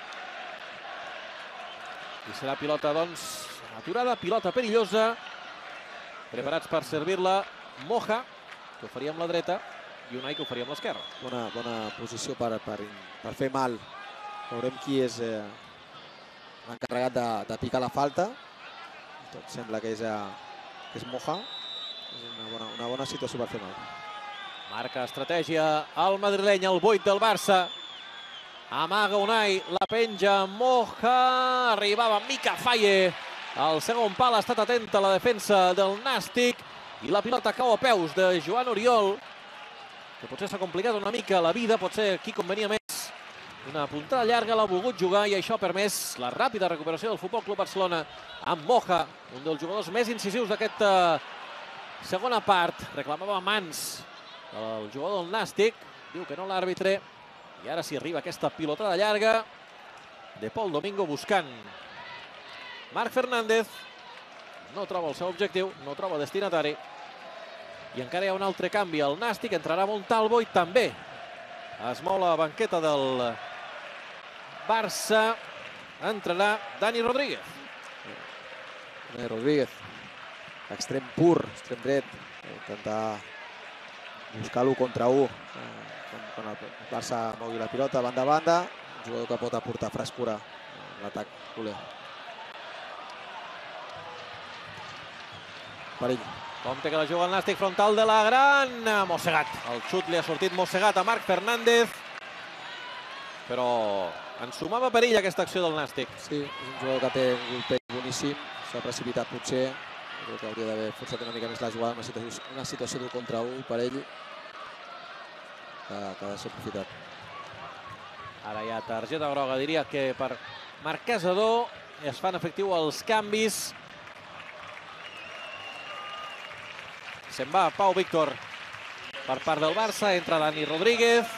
I serà pilota, doncs, aturada, pilota perillosa. Preparats per servir-la Moja, que ho faria amb la dreta, i Unai, que ho faria amb l'esquerra. Bona, bona posició per, per, per fer mal. Veurem qui és eh, l'encarregat de, de picar la falta. Tot sembla que és, eh, que és Moja. És una bona, una bona situació per fer mal. Marca estratègia el madrileny, el vuit del Barça. Amaga Unai, la penja Moja. Arribava Mika Faye. El segon pal ha estat atent a la defensa del Nàstic. I la pilota cau a peus de Joan Oriol, que potser s'ha complicat una mica la vida, potser aquí convenia més una puntada llarga, l'ha volgut jugar i això ha permès la ràpida recuperació del Futbol Club Barcelona amb Moja, un dels jugadors més incisius d'aquesta segona part. Reclamava mans el jugador del Nàstic, diu que no l'àrbitre, i ara sí arriba aquesta pilotada llarga de Pol Domingo buscant Marc Fernández. No troba el seu objectiu, no troba destinatari. I encara hi ha un altre canvi. El Nàstic entrarà Montalvo i també es mou la banqueta del Barça. Entrarà Dani Rodríguez. Dani Rodríguez, extrem pur, extrem dret. Intentar buscar l'u contra u. Quan el Barça mogui la pilota, banda a banda. Un jugador que pot aportar frescura a l'atac culer. Perill. Compte que la juga el Nàstic, frontal de la gran. Mossegat. El xut li ha sortit mossegat a Marc Fernández. Però ensumava perill aquesta acció del Nàstic. Sí, és un jugador que té un golpeig boníssim. S'ha precipitat potser. Crec que hauria d'haver forçat una mica més la jugada en una situació, una situació d'un contra un per ell. Que, que ha de ser aprofitat. Ara hi ha targeta groga, diria que per Marc Casador. Es fan efectiu els canvis. Se'n va Pau Víctor per part del Barça, entra Dani Rodríguez.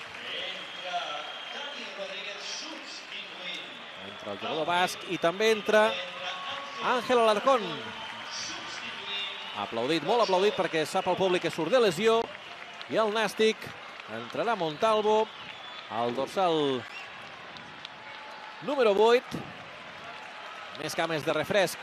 Entra el jugador basc i també entra Ángel Alarcón. Aplaudit, molt aplaudit, perquè sap el públic que surt de lesió. I el Nàstic entrarà Montalvo, el dorsal número vuit. Més cames de refresc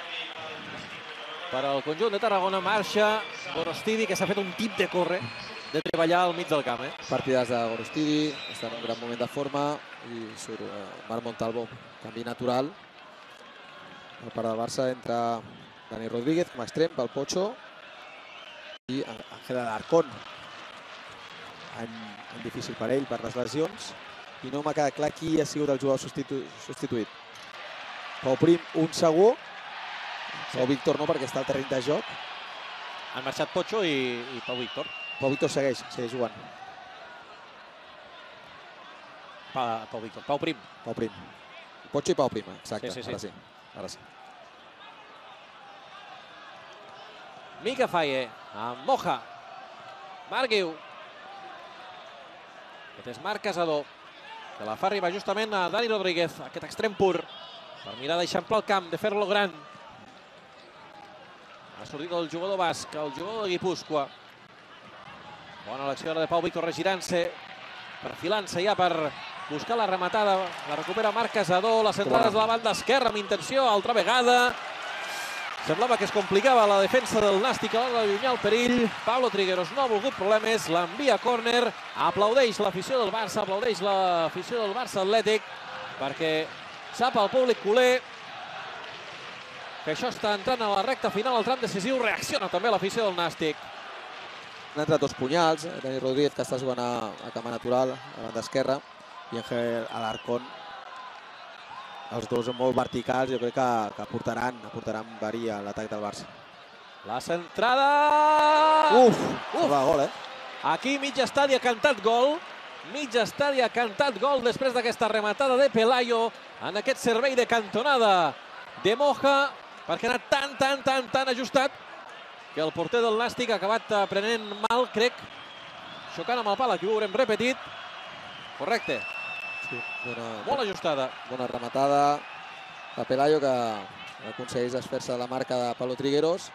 per al conjunt de Tarragona. Marxa Gorostidi, que s'ha fet un tip de córrer, de treballar al mig del camp. Eh? Partides de Gorostidi, està en un gran moment de forma i surt eh, Marc Montalvo, canvi natural. Per part del Barça entra Dani Rodríguez com a extrem pel Pocho i Ángel Alarcón. Any, any difícil per ell, per les lesions, i no m'ha quedat clar qui ha sigut el jugador substitu substituït. Pau Prim, un segur. Pau Víctor no, perquè està al terreny de joc. Han marxat Pocho i, i Pau Víctor. Pau Víctor segueix, segueix jugant. Pa, Pau Víctor, Pau Prim. Pau Prim. Pocho i Pau Prim, exacte. Sí, sí, sí. Ara sí. Ara sí. Mika Faye, amb Moja. Marc Guiu. Aquest és Marc Casador, que la fa arribar justament a Dani Rodríguez, aquest extrem pur, per mirar d'eixamplar el camp, de fer-lo gran. Ha sortit el jugador basc, el jugador de Guipúscoa. Bona elecció de Pau Víctor, regirant-se, perfilant-se ja per buscar la rematada. La recupera Marc Casador, les entrades de la banda esquerra amb intenció, altra vegada. Semblava que es complicava la defensa del Nàstic a l'hora d'allunyar el perill. Pablo Trigueros no ha volgut problemes, l'envia a córner. Aplaudeix l'afició del Barça, aplaudeix l'afició del Barça Atlètic, perquè sap el públic culer que això està entrant a la recta final, al tram decisiu. Reacciona també l'afició del Nàstic. Han entrat dos punyals, Dani Rodríguez, que està jugant a, a cama natural, a banda esquerra, i Ángel Alarcón. Els dos molt verticals, jo crec que, que aportaran, aportaran verí a l'atac del Barça. La centrada... Uf, uf. Va, gol, eh? Aquí mig estadi ha cantat gol. Mig estadi ha cantat gol després d'aquesta rematada de Pelayo en aquest servei de cantonada de Moja, perquè ha anat tan, tan, tan, tan ajustat que el porter del Nàstic ha acabat prenent mal, crec, xocant amb el pal. Aquí ho haurem repetit. Correcte. Sí, bona, molt ajustada. Bona rematada de Pelayo, que aconsegueix desfer-se de la marca de Pablo Trigueros.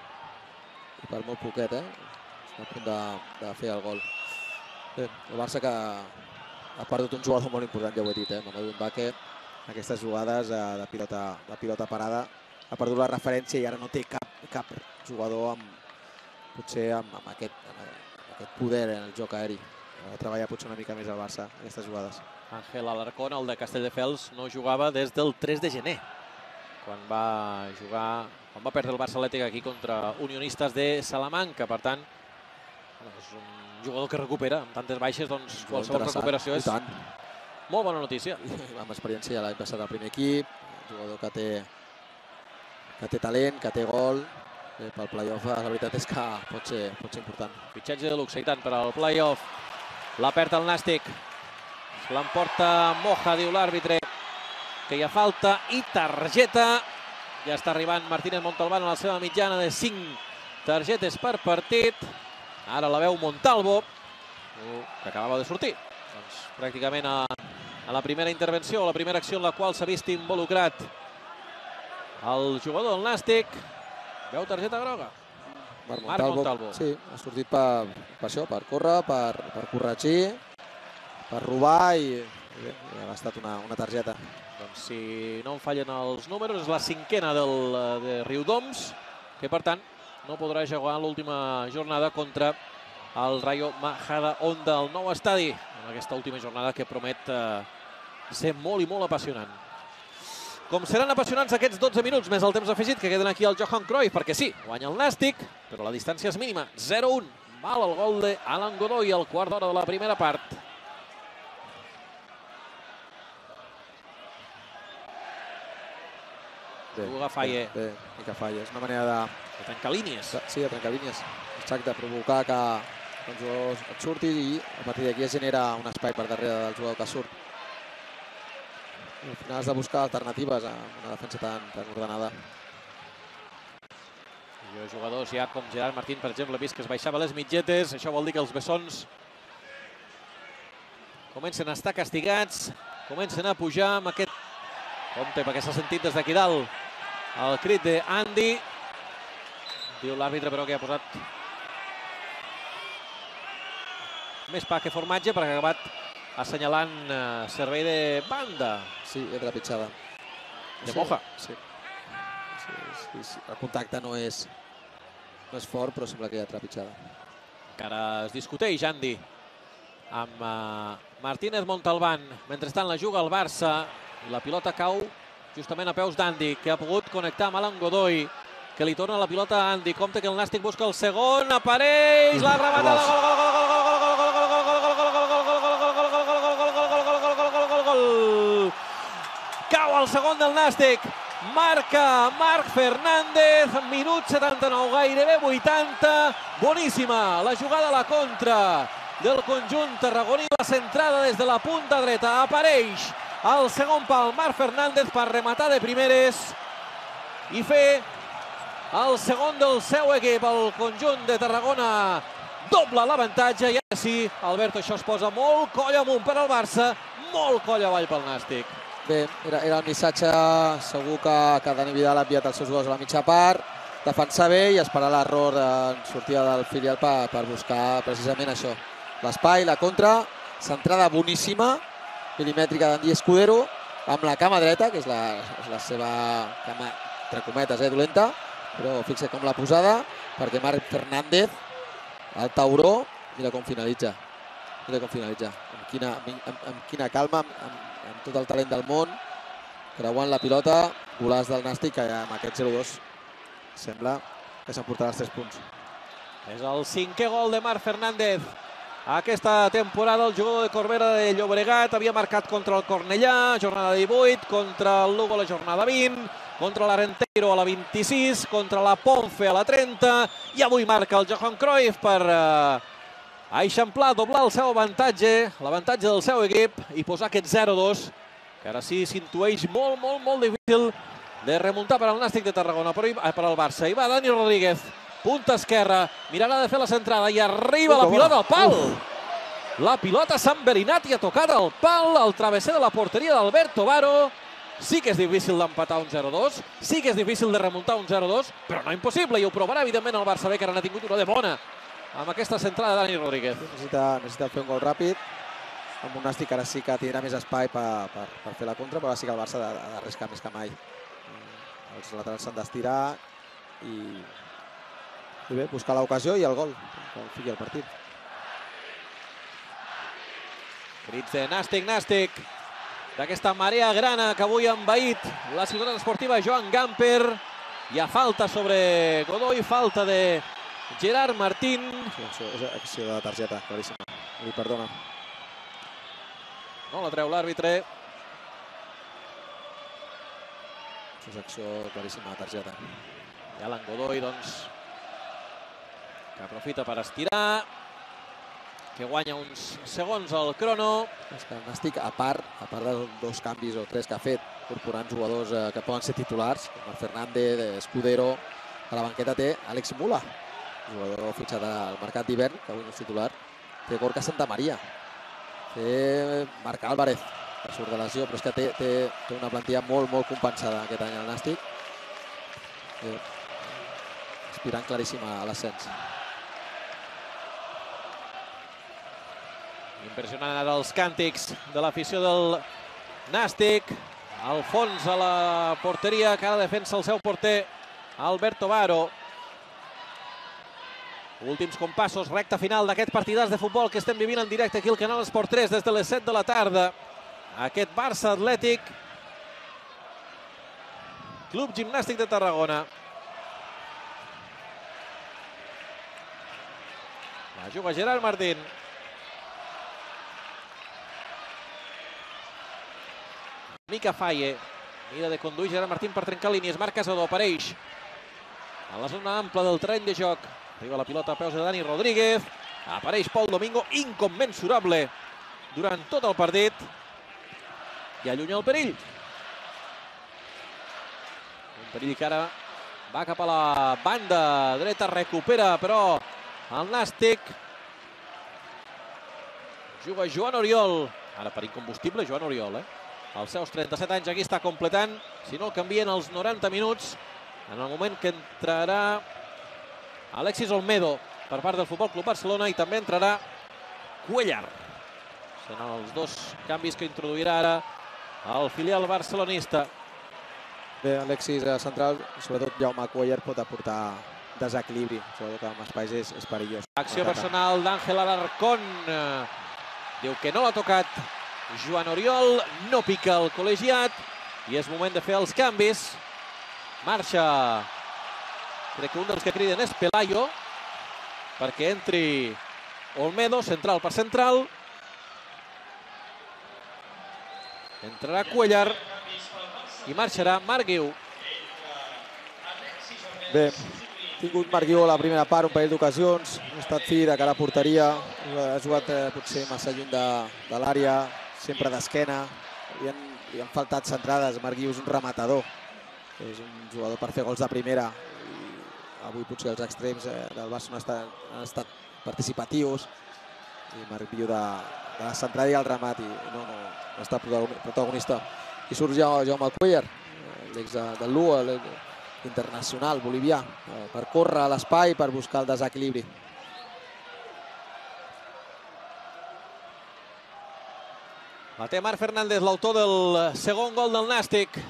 I per molt poquet, eh? Està a punt de, de fer el gol. Bé, el Barça que ha perdut un jugador molt important, ja ho he dit, eh? Mamadou Mbacké. Aquestes jugades de pilota, de pilota parada. Ha perdut la referència i ara no té cap, cap jugador amb, potser amb, amb, aquest, amb aquest poder en el joc aeri. Ha de treballar potser una mica més el Barça, aquestes jugades. Ángel Alarcón, el de Castelldefels, no jugava des del tres de gener, quan va jugar, quan va perdre el Barça Atlètic aquí contra Unionistes de Salamanca. Per tant, és un jugador que recupera amb tantes baixes, doncs qualsevol recuperació és molt bona notícia. Amb experiència ja l'any passat al primer equip, un jugador que té, que té talent, que té gol. Pel play-off la veritat és que pot ser, pot ser important. Fitxatge de luxe i tant per al play-off. La perd el Nàstic. L'emporta Moja, diu l'àrbitre, que hi ha falta i targeta. Ja està arribant Martínez Montalbán a la seva mitjana de cinc targetes per partit. Ara la veu Montalvo, que acabava de sortir. Doncs pràcticament a, a la primera intervenció, a la primera acció en la qual s'ha vist involucrat el jugador del Nàstic. Veu targeta groga. Marc Marc Montalvo. Sí, ha sortit per, per això, per córrer, per, per corregir, per robar i, i bé, ha estat una, una targeta. Doncs si no em fallen els números, és la cinquena del, de Riudoms, que per tant no podrà jugar l'última jornada contra el Rayo Majadahonda al nou estadi, en aquesta última jornada que promet eh, ser molt i molt apassionant. Com seran apassionants aquests dotze minuts més el temps afegit que queden aquí al Johan Cruyff, perquè sí, guanya el Nàstic, però la distància és mínima, zero a un. Val el gol d'Alan Godoy al quart d'hora de la primera part. Juga Faye. Bé, bé, que Faye. És una manera de... De trencar línies. Sí, de trencar línies. Exacte, provocar que el jugador et surti i a partir d'aquí es genera un espai per darrere del jugador que surt. Al final has de buscar alternatives a una defensa tan, tan ordenada. I els jugadors ja com Gerard Martín, per exemple, he vist que es baixava les mitgetes. Això vol dir que els bessons comencen a estar castigats, comencen a pujar amb aquest compte, perquè s'ha sentit des d'aquí dalt el crit d'Andy. Diu l'àrbitre, però, que ha posat més pa que formatge perquè ha acabat assenyalant uh, servei de banda. Sí, és trepitjada. De Moja. Sí. Sí, sí, sí. El contacte no és, no és fort, però sembla que hi ha trepitjada. Encara es discuteix, Andy, amb uh, Martínez Montalbán. Mentrestant la juga el Barça i la pilota cau justament a peus d'Andy, que ha pogut connectar amb Alan Godoy, que li torna la pilota a Andy. Compte que el Nàstic busca el segon, apareix, la rematada, gol, gol, gol, gol, gol, gol, gol, gol, gol, cau el segon del Nàstic, marca Marc Fernández, minut setanta-nou, gairebé vuitanta, boníssima la jugada a la contra del conjunt tarragoní, la centrada des de la punta dreta, apareix al segon pal Marc Fernández per rematar de primeres i fer el segon del seu equip, el conjunt de Tarragona dobla l'avantatge i ara sí, Alberto, això es posa molt coll amunt per al Barça, molt coll avall pel Nàstic. Bé, era, era el missatge, segur que, que Dani Vidal ha enviat els seus gols a la mitja part, defensar bé i esperar l'error en sortida del filial per, per buscar precisament això, l'espai, la contra, centrada boníssima, milimètrica d'Andy Escudero, amb la cama dreta, que és la, és la seva cama, entre cometes, eh, dolenta, però fixa com la posada, perquè Marc Fernández, el tauró, mira com finalitza, mira com finalitza, amb quina, amb, amb quina calma, amb, amb, amb tot el talent del món, creuant la pilota, golaç del Nàstic, que amb aquest zero dos sembla que s'emportarà els tres punts. És el cinquè gol de Marc Fernández aquesta temporada el jugador de Corbera de Llobregat. Havia marcat contra el Cornellà, jornada divuit, contra el Lugo la jornada vint, contra l'Arenteiro a la vint-i-sis, contra la Ponfe a la trenta, i avui marca el Johan Cruyff per eh, eixamplar, doblar el seu avantatge, l'avantatge del seu equip, i posar aquest zero dos, que ara sí s'intueix molt, molt, molt difícil de remuntar per al Nàstic de Tarragona, però per al Barça. Hi va Dani Rodríguez, punta esquerra, mirarà de fer la centrada i arriba la pilota al pal. La pilota s'ha enverinat i ha tocat al pal, al travesser de la porteria d'Alberto Baro. Sí que és difícil d'empatar un zero dos, sí que és difícil de remuntar un zero dos, però no impossible, i ho provarà evidentment el Barça B, que ara n'ha tingut una de bona amb aquesta centrada de Dani Rodríguez. Necessita, necessita fer un gol ràpid, amb un Nàstic ara sí que tindrà més espai per, per, per fer la contra, però ara sí que el Barça ha d'arriscar més que mai. Els laterals s'han d'estirar i, i bé, buscar l'ocasió i el gol, que fiqui el partit. Crits de Nàstic, Nàstic, d'aquesta marea grana que avui ha envaït la ciutat esportiva Joan Gamper. Hi ha falta sobre Godoy, falta de Gerard Martín. Sí, és acció de targeta, claríssima. Li perdona. No la treu l'àrbitre. És acció claríssima de targeta. I Alan Godoy, doncs, que aprofita per estirar, que guanya uns segons al crono. És que el Nàstic, a part, a part de dos canvis o tres que ha fet, incorporant jugadors eh, que poden ser titulars, com el Fernández, Escudero, a la banqueta té Àlex Mula, jugador fitxat al mercat d'hivern, que avui no és titular. Té Gorka Santamaria, té Marc Álvarez, que surt de lesió, però és que té, té, té una plantilla molt, molt compensada aquest any al Nàstic. Eh, aspirant claríssima a l'ascens. Impressionant ara els càntics de l'afició del Nàstic. Al fons a la porteria, que ara defensa el seu porter, Alberto Baro. Últims compassos, recta final d'aquest partidàs de futbol que estem vivint en directe aquí al canal Esport tres des de les set de la tarda. Aquest Barça Atlètic, Club Gimnàstic de Tarragona. La juga Gerard Martín. Mica Faye, mira de conduir Gerard Martín per trencar línies, Marc Casador apareix a la zona ampla del terreny de joc. Arriba la pilota a peus de Dani Rodríguez, apareix Pol Domingo, incommensurable durant tot el partit, i allunya el perill. Un perill que ara va cap a la banda dreta, recupera però el Nàstic. Juga Joan Oriol, ara per incombustible Joan Oriol, eh? Als seus trenta-set anys aquí està completant, si no el canvien als noranta minuts, en el moment que entrarà Alexis Olmedo per part del Futbol Club Barcelona, i també entrarà Cuellar. Seran els dos canvis que introduirà ara el filial barcelonista. Bé, Alexis central, sobretot Jaume Cuellar, pot aportar desequilibri, sobretot que amb espais és, és perillós. Acció personal d'Àngel Alarcón. Diu que no l'ha tocat Joan Oriol, no pica el col·legiat i és moment de fer els canvis. Marxa, crec que un dels que criden és Pelayo, perquè entri Olmedo, central per central. Entrarà Cuellar i marxarà Marc Guiu. Bé, ha tingut Marc Guiu a la primera part un parell d'ocasions, ha estat fi de cara a porteria, ha jugat eh, potser massa lluny de, de l'àrea, sempre d'esquena, li han, li han faltat centrades. Marc Guiu és un rematador, és un jugador per fer gols de primera, i avui potser els extrems eh, del Barça no estan, han estat participatius, i Marc Guiu de, de la centrada i el remat, i no, no, no està protagonista. I surt Jaume Cuellar, l'ex del Lugo, internacional bolivià, per córrer a l'espai, per buscar el desequilibri. La té Marc Fernández, l'autor del segon gol del Nàstic.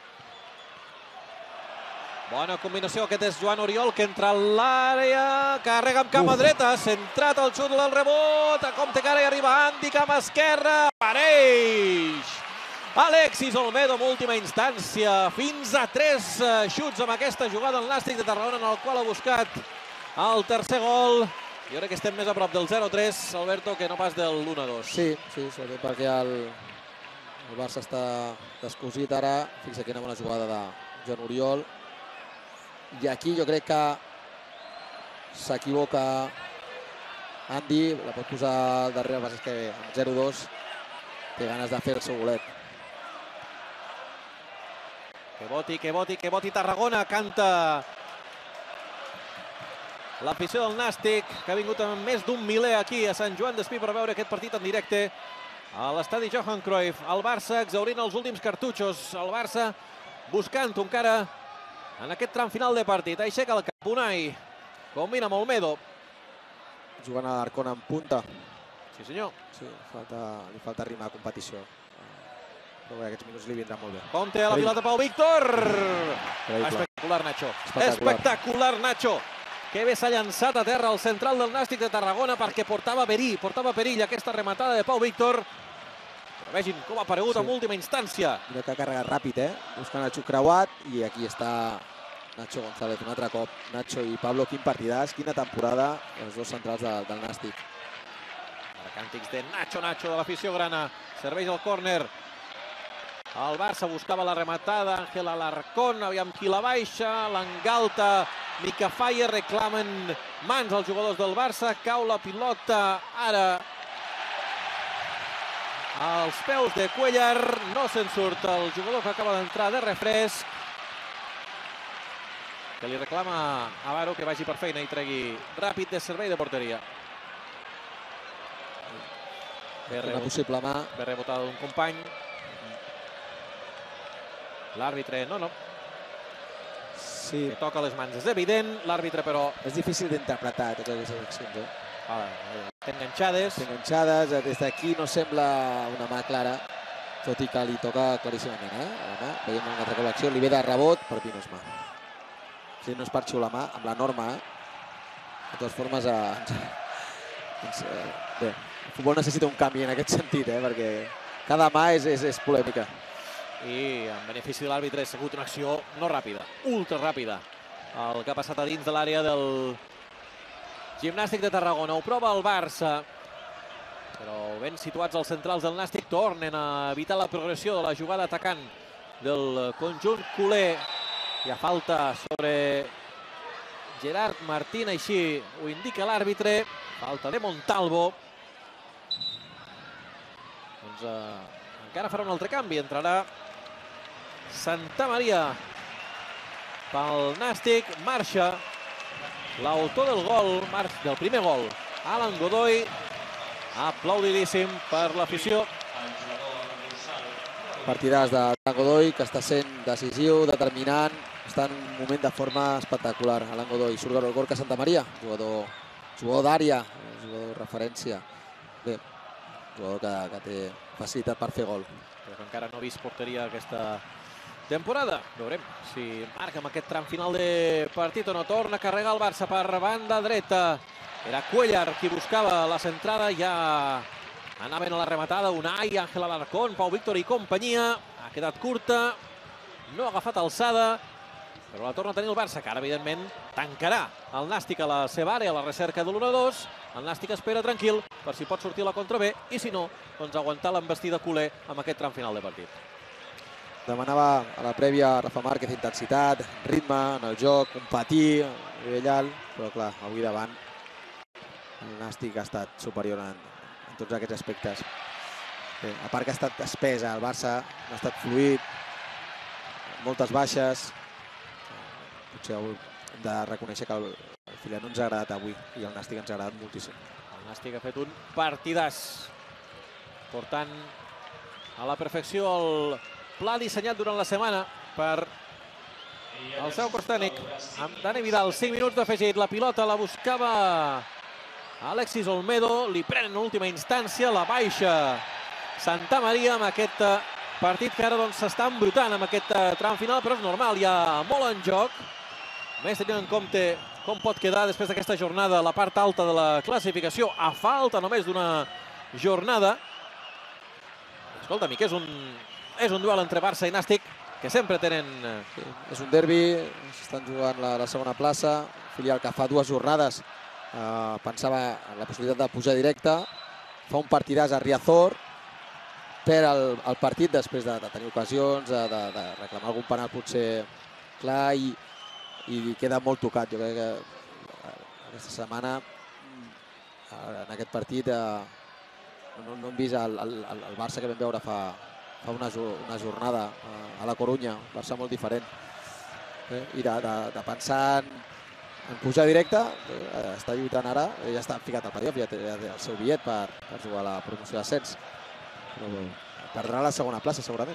Bona combinació, aquest és Joan Oriol, que entra a l'àrea, carrega amb cama dreta, centrat el xut del rebot, a compte que ara hi arriba Andy, cama esquerra, apareix Alexis Olmedo en última instància, fins a tres xuts amb aquesta jugada al Nàstic de Tarragona, en el qual ha buscat el tercer gol. Jo crec que estem més a prop del zero tres, Alberto, que no pas del l'u a dos. Sí, sí, sobretot perquè el, el Barça està descosit ara. Fixa quina bona jugada de Joan Oriol. I aquí jo crec que s'equivoca Andy, la pot posar al darrere, el que és que amb zero dos té ganes de fer el seu golet. Que voti, que voti, que voti Tarragona, canta l'afició del Nàstic, que ha vingut amb més d'un miler aquí a Sant Joan d'Espí per veure aquest partit en directe a l'estadi Johan Cruyff. El Barça exhaurint els últims cartutxos, el Barça buscant encara en aquest tram final de partit. Aixeca el cap, Unai, combina amb Olmedo. Jugant a l'Arcona en punta. Sí, senyor. Sí, falta, li falta ritme de competició. Però bé, aquests minuts li vindran molt bé. Compte a la pilota Pau Víctor. Increïble. Espectacular, Nacho. Espectacular. Espectacular, Nacho. Que bé s'ha llançat a terra el central del Nàstic de Tarragona perquè portava perill, portava perill aquesta rematada de Pau Víctor. Però vegin com ha aparegut en última instància. Mira que ha carregat ràpid, eh? Buscant el xuc creuat i aquí està Nacho González un altre cop. Nacho i Pablo, quin partidàs, quina temporada els dos centrals de, del Nàstic. Ara càntics de Nacho, Nacho de l'afició grana. Serveix el córner. El Barça buscava la rematada, Ángel Alarcón, aviam qui la baixa, l'engalta, Mica Faia, reclamen mans als jugadors del Barça, cau la pilota, ara als peus de Cuellar, no se'n surt el jugador que acaba d'entrar de refresc, que li reclama a Varo que vagi per feina i tregui ràpid de servei de porteria. Una possible mà. Ve rebotada d'un company. L'àrbitre, no, no. Sí. Que toca les mans, és evident. L'àrbitre, però... És difícil d'interpretar totes aquestes accions, eh? Ah, té enganxades. Té enganxades. Des d'aquí no sembla una mà clara, tot i que li toca claríssimament, eh? La mà, veiem una altra col·lecció, li ve de rebot, per mi no és mà. Si no és per xiular mà, amb la norma, eh? De totes formes, eh, ens, eh, bé, el futbol necessita un canvi en aquest sentit, eh? Perquè cada mà és, és, és polèmica. I en benefici de l'àrbitre ha sigut una acció no ràpida, ultra ràpida. El que ha passat a dins de l'àrea del Gimnàstic de Tarragona. Ho prova el Barça, però ben situats els centrals del Nàstic tornen a evitar la progressió de la jugada atacant del conjunt culer. Hi ha falta sobre Gerard Martín, així ho indica l'àrbitre. Falta de Montalvo. Doncs eh, encara farà un altre canvi, entrarà Santa Maria pel Nàstic, marxa l'autor del gol, del primer gol, Alan Godoy, aplaudidíssim per l'afició. Partidàs de Godoy, que està sent decisiu, determinant, està en un moment de forma espectacular. Alan Godoy surt del Gorka Santa Maria, jugador, jugador d'àrea, jugador de referència. Bé, jugador que, que té facilitat per fer gol. Però que encara no ha vist porteria aquesta temporada. Veurem si marca amb aquest tram final de partit o no. Torna a carregar el Barça per banda dreta. Era Cuellar qui buscava la centrada. Ja anaven a la rematada Unai, Ángel Alarcón, Pau Víctor i companyia. Ha quedat curta. No ha agafat alçada. Però la torna a tenir el Barça, que ara, evidentment, tancarà el Nàstic a la seva àrea, a la recerca de l'u a dos. El Nàstic espera tranquil per si pot sortir la contra B i, si no, doncs aguantar l'embestida culer amb aquest tram final de partit. Demanava a la prèvia Rafa Márquez intensitat, ritme en el joc, competir a nivell alt, però clar, avui davant el Nàstic ha estat superior en, en tots aquests aspectes. Bé, a part que ha estat espesa, el Barça ha estat fluid, moltes baixes. Potser hem de reconèixer que el, el Filial no ens ha agradat avui i el Nàstic ens ha agradat moltíssim. El Nàstic ha fet un partidàs, portant a la perfecció el pla dissenyat durant la setmana per el seu cos tècnic. Amb Dani Vidal, cinc minuts d'afegit. La pilota la buscava Alexis Olmedo. Li prenen en última instància. La baixa Santa Maria amb aquest partit que ara s'està embrutant amb aquest tram final, però és normal, hi ha molt en joc. Més tenint en compte com pot quedar després d'aquesta jornada la part alta de la classificació, a falta només d'una jornada. Escolta'm, que és un, és un duel entre Barça i Nàstic, que sempre tenen... Sí, és un derbi, s'estan jugant la, la segona plaça, Filial que fa dues jornades Uh, pensava en la possibilitat de pujar directe. Fa un partidàs a Riazor. Perd el, el partit després de, de tenir ocasions, de, de, de reclamar algun penal potser clar i, i queda molt tocat. Jo crec que aquesta setmana, en aquest partit, eh, no, no hem vist el, el, el Barça que vam veure fa, fa una, una jornada a la Corunya, un Barça molt diferent. Eh? I de, de, de pensar en, en pujar directe, eh, està lluitant ara, ja està ficat al playoff, ja té el seu bitllet per, per jugar a la promoció d'ascens. Però perdrà la segona plaça, segurament.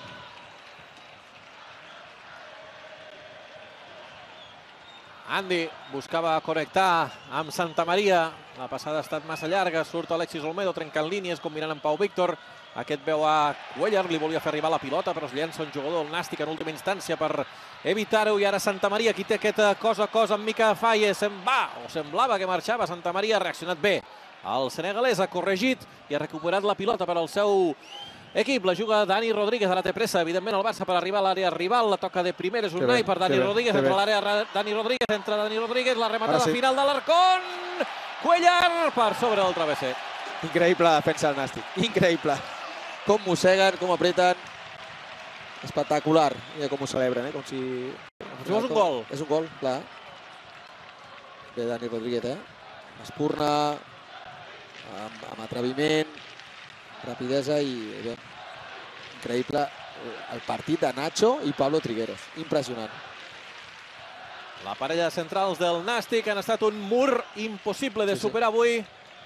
Andy buscava connectar amb Santamaria. La passada ha estat massa llarga. Surt Alexis Olmedo trencant línies, combinant amb Pau Víctor. Aquest veu a Cuellar, li volia fer arribar la pilota, però es llença un jugador del Nàstic en última instància per evitar-ho. I ara Santamaria, qui té aquesta cosa a cosa amb Mika Faye. Se'n va, o semblava que marxava. Santamaria ha reaccionat bé. El senegalès ha corregit i ha recuperat la pilota per al seu equip. La juga Dani Rodríguez, ara té pressa, evidentment, el Barça per arribar a l'àrea rival. La toca de primeres Unai per Dani Rodríguez. Entra l'àrea Dani Rodríguez, entra Dani Rodríguez, la rematada final de l'Arcón. Cuellar per sobre del travesser. Increïble defensa del Nàstic, increïble. Com mosseguen, com apreten. Espectacular. Mira com ho celebren, eh? Com si... Com si fos un gol. És un gol, clar. Bé, Dani Rodríguez, eh? Espurna, amb, amb atreviment, rapidesa i bé, increïble el partit de Nacho i Pablo Trigueros. Impressionant. La parella de centrals del Nàstic han estat un mur impossible de superar avui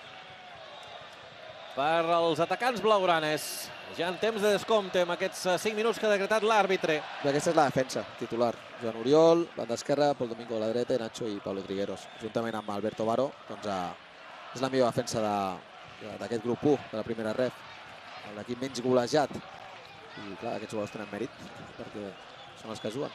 per als atacants blaugranes. Ja en temps de descompte, amb aquests cinc minuts que ha decretat l'àrbitre. Aquesta és la defensa titular. Joan Oriol, banda esquerra, Pol Domingo a la dreta, i Nacho i Pablo Trigueros. Juntament amb Alberto Baro, doncs és la millor defensa d'aquest grup u, de la primera ref. L'equip menys golejat. I clar, aquests jugadors tenen mèrit, perquè són els que juguen.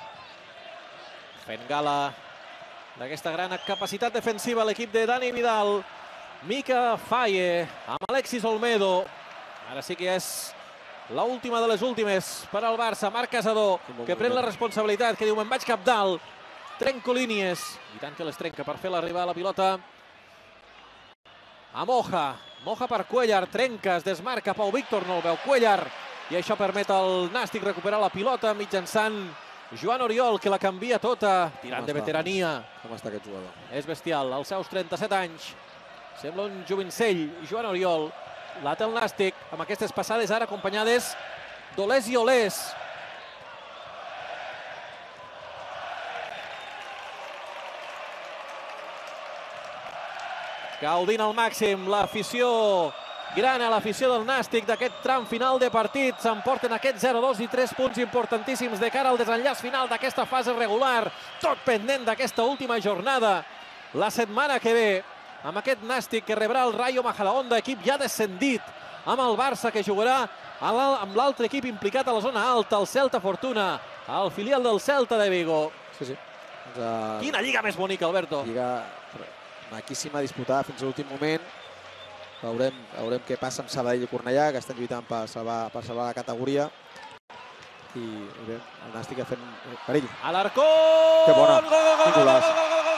Fent gala d'aquesta gran capacitat defensiva l'equip de Dani Vidal. Mika Faye amb Alexis Olmedo. Ara sí que és l'última de les últimes per al Barça. Marc Casador, que pren la responsabilitat, que diu me'n vaig cap dalt. Trenco línies. I tant que les trenca per fer l'arribar a la pilota a Moja. Moja per Cuellar, trenca, es desmarca. Pau Víctor no el veu Cuellar. I això permet al Nàstic recuperar la pilota mitjançant Joan Oriol, que la canvia tota. Tirant de veterania. Com està aquest jugador? És bestial, als seus trenta-set anys. Sembla un jovencell. Joan Oriol, la té el Nàstic, amb aquestes passades ara acompanyades d'olés i olés. Gaudint al màxim l'afició gran, a l'afició del Nàstic d'aquest tram final de partit. S'emporten aquests zero dos i tres punts importantíssims de cara al desenllaç final d'aquesta fase regular. Tot pendent d'aquesta última jornada. La setmana que ve, amb aquest Nàstic que rebrà el Rayo Majadahonda, equip ja descendit, amb el Barça que jugarà amb l'altre equip implicat a la zona alta, el Celta Fortuna, el filial del Celta de Vigo. Sí, sí. Quina lliga més bonica, Alberto. Lliga maquíssima, disputada fins a l'últim moment. Veurem, veurem què passa amb Sabadell i Cornellà, que estan lluitant per salvar, per salvar la categoria. I bé, el Nàstic ha fet perill. Alarcón! Que bona, quin golaç.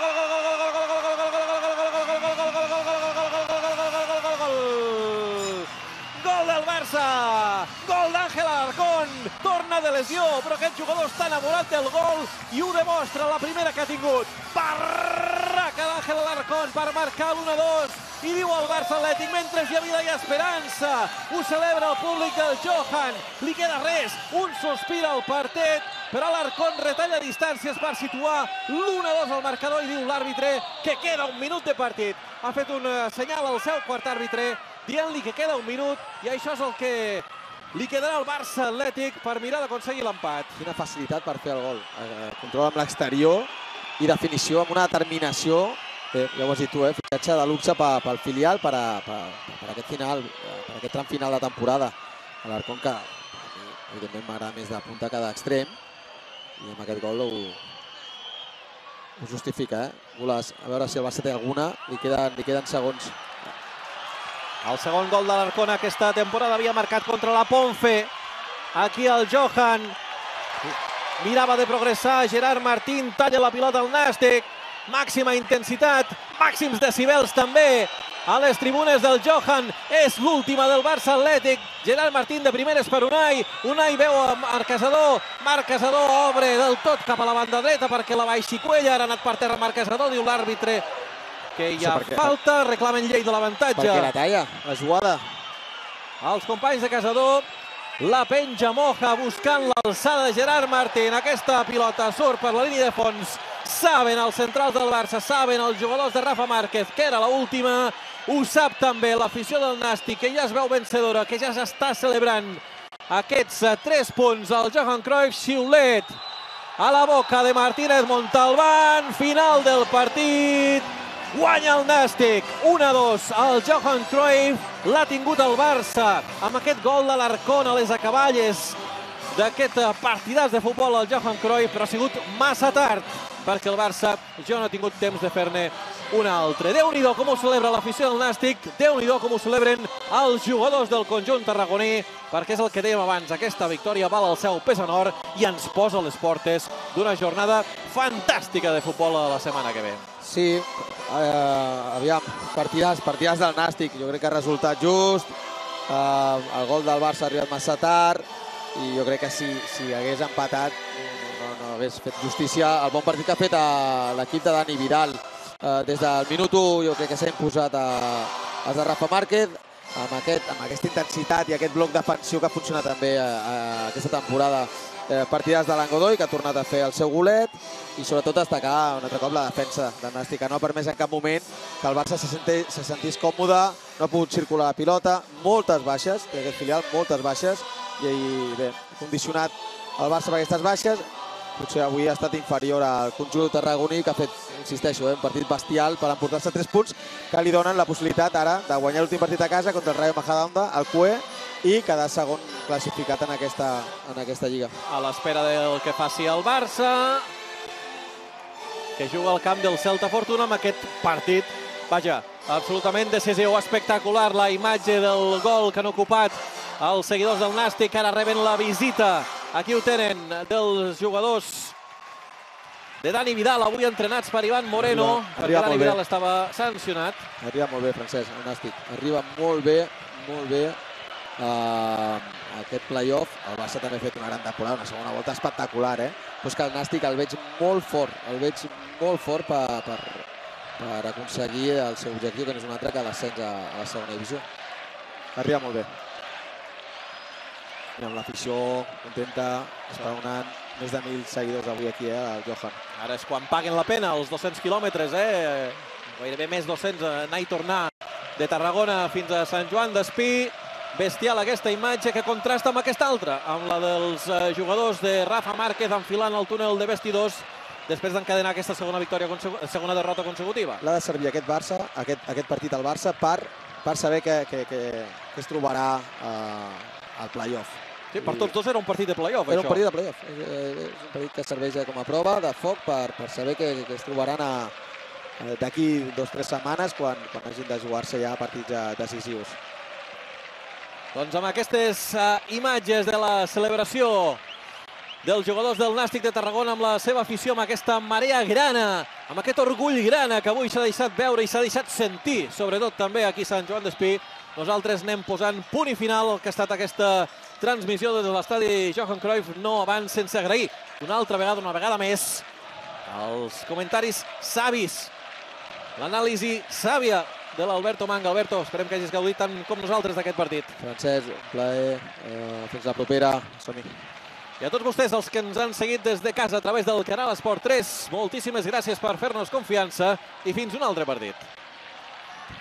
Gol del Barça! Gol d'Àngel Alarcón! Torna de lesió, però aquest jugador està enamorat del gol i ho demostra la primera que ha tingut. Barraca d'Àngel Alarcón per marcar l'u a dos. I diu al Barça Atlètic, mentre hi ha vida i esperança. Ho celebra el públic del Johan. Li queda res, un sospir al partit, però Alarcón retalla distàncies per situar l'u a dos al marcador i diu l'àrbitre que queda un minut de partit. Ha fet un senyal al seu quart àrbitre dient-li que queda un minut i això és el que li quedarà al Barça Atlètic per mirar d'aconseguir l'empat. Quina facilitat per fer el gol. Control amb l'exterior i definició amb una determinació. Bé, ja ho has dit tu, eh? Fitxatge de luxe pel filial, per aquest final, per aquest tram final de temporada. L'Arcón, que evidentment m'agrada més de punta que d'extrem, i amb aquest gol ho justifica, eh? Golaç, a veure si el Barça té alguna, li queden segons. El segon gol de l'Arcón aquesta temporada havia marcat contra la Ponfe. Aquí el Johan mirava de progressar, Gerard Martín talla la pilota al Nàstic. Màxima intensitat màxims decibels també a les tribunes del Johan. És l'última del Barça Atlètic. Gerard Martín de primeres per Unai. Unai veu a Marc Casador. Marc Casador obre del tot cap a la banda dreta perquè la baixi Cuellar. Ha anat per terra Marc Casador, diu l'àrbitre que hi ha falta. Reclamen llei de l'avantatge. Perquè la talla, la jugada. Els companys de Casador. La penja Moja buscant l'alçada de Gerard Martín. Aquesta pilota surt per la línia de fons. Saben els centrals del Barça, saben els jugadors de Rafa Márquez que era l'última. Ho sap també l'afició del Nàstic, que ja es veu vencedora, que ja s'està celebrant aquests tres punts. El Johan Cruyff, xiulet a la boca de Martínez Montalbán. Final del partit. Guanya el Nàstic, un a dos. El Johan Cruyff l'ha tingut el Barça amb aquest gol de l'Arcón a les acaballes d'aquest partidàs de futbol al Johan Cruyff, però ha sigut massa tard perquè el Barça ja no ha tingut temps de fer-ne un altre. Déu-n'hi-do com ho celebra l'afició del Nàstic, Déu-n'hi-do com ho celebren els jugadors del conjunt tarragoní, perquè és el que dèiem abans, aquesta victòria val el seu pes en or i ens posa a les portes d'una jornada fantàstica de futbol a la setmana que ve. Sí, eh, aviam, partidàs, partidàs del Nàstic, jo crec que ha resultat just, eh, el gol del Barça ha arribat massa tard i jo crec que si, si hagués empatat no, no hagués fet justícia al bon partit que ha fet l'equip de Dani Vidal. Eh, des del minut u jo crec que s'ha imposat a, a de Rafa Márquez amb, aquest, amb aquesta intensitat i aquest bloc defensiu que ha funcionat també a, a aquesta temporada. Eh, partidàs de l'Angodoy, que ha tornat a fer el seu golet, i sobretot destacar un altre cop la defensa del Nàstic, que no ha permès en cap moment que el Barça se, senti, se sentís còmode, no ha pogut circular la pilota, moltes baixes, d'aquest filial, moltes baixes, i, i bé, condicionat el Barça per aquestes baixes. Potser avui ha estat inferior al conjunt tarragoní, que ha fet, insisteixo, eh, un partit bestial per emportar-se tres punts que li donen la possibilitat ara de guanyar l'últim partit a casa contra el Rayo Majadahonda, el C U E, i quedar segon classificat en aquesta, en aquesta lliga. A l'espera del que faci el Barça, que juga al camp del Celta Fortuna amb aquest partit. Vaja, absolutament decisiu, espectacular la imatge del gol que han ocupat els seguidors del Nàstic, que ara reben la visita. Aquí ho tenen, dels jugadors de Dani Vidal, avui entrenats per Ivan Moreno, arriba, perquè arriba Dani Vidal estava sancionat. Arriba molt bé, Francesc, el Nàstic. Arriba molt bé, molt bé uh, aquest play-off. El Barça també ha fet una gran temporada, una segona volta espectacular, eh? Però és que el Nàstic el veig molt fort, el veig molt fort per, per, per aconseguir el seu objectiu, que no és un altre que l'ascens a, a la segona divisió. Arriba molt bé. Amb l'afició contenta, esperonant més de mil seguidors avui aquí, eh, al Johan. Ara és quan paguen la pena els dos-cents quilòmetres, eh? Gairebé més dos-cents, anar i tornar de Tarragona fins a Sant Joan d'Espí. Bestial aquesta imatge que contrasta amb aquesta altra, amb la dels jugadors de Rafa Márquez enfilant el túnel de vestidors després d'encadenar aquesta segona victòria, segona derrota consecutiva. L'ha de servir aquest Barça, aquest, aquest partit al Barça, per, per saber que, que, que, que es trobarà eh, al play-off. Sí, per tots dos era un partit de play-off, Era això. un partit de play-off. És, és un partit que serveix com a prova de foc per, per saber que, que es trobaran d'aquí dues o tres setmanes quan, quan hagin de jugar-se ja partits decisius. Doncs amb aquestes uh, imatges de la celebració dels jugadors del Nàstic de Tarragona amb la seva afició, amb aquesta marea grana, amb aquest orgull grana que avui s'ha deixat veure i s'ha deixat sentir, sobretot també aquí a Sant Joan d'Espí, nosaltres anem posant punt i final al que ha estat aquesta transmissió des de l'estadi Johan Cruyff, no abans sense agrair una altra vegada, una vegada més, els comentaris savis, l'anàlisi sàvia de l'Alberto Manga. Alberto, esperem que hagis gaudit tant com nosaltres d'aquest partit. Francesc, un plaer. Eh, fins la propera. Som-hi. I a tots vostès, els que ens han seguit des de casa a través del canal Esport tres, moltíssimes gràcies per fer-nos confiança i fins un altre partit.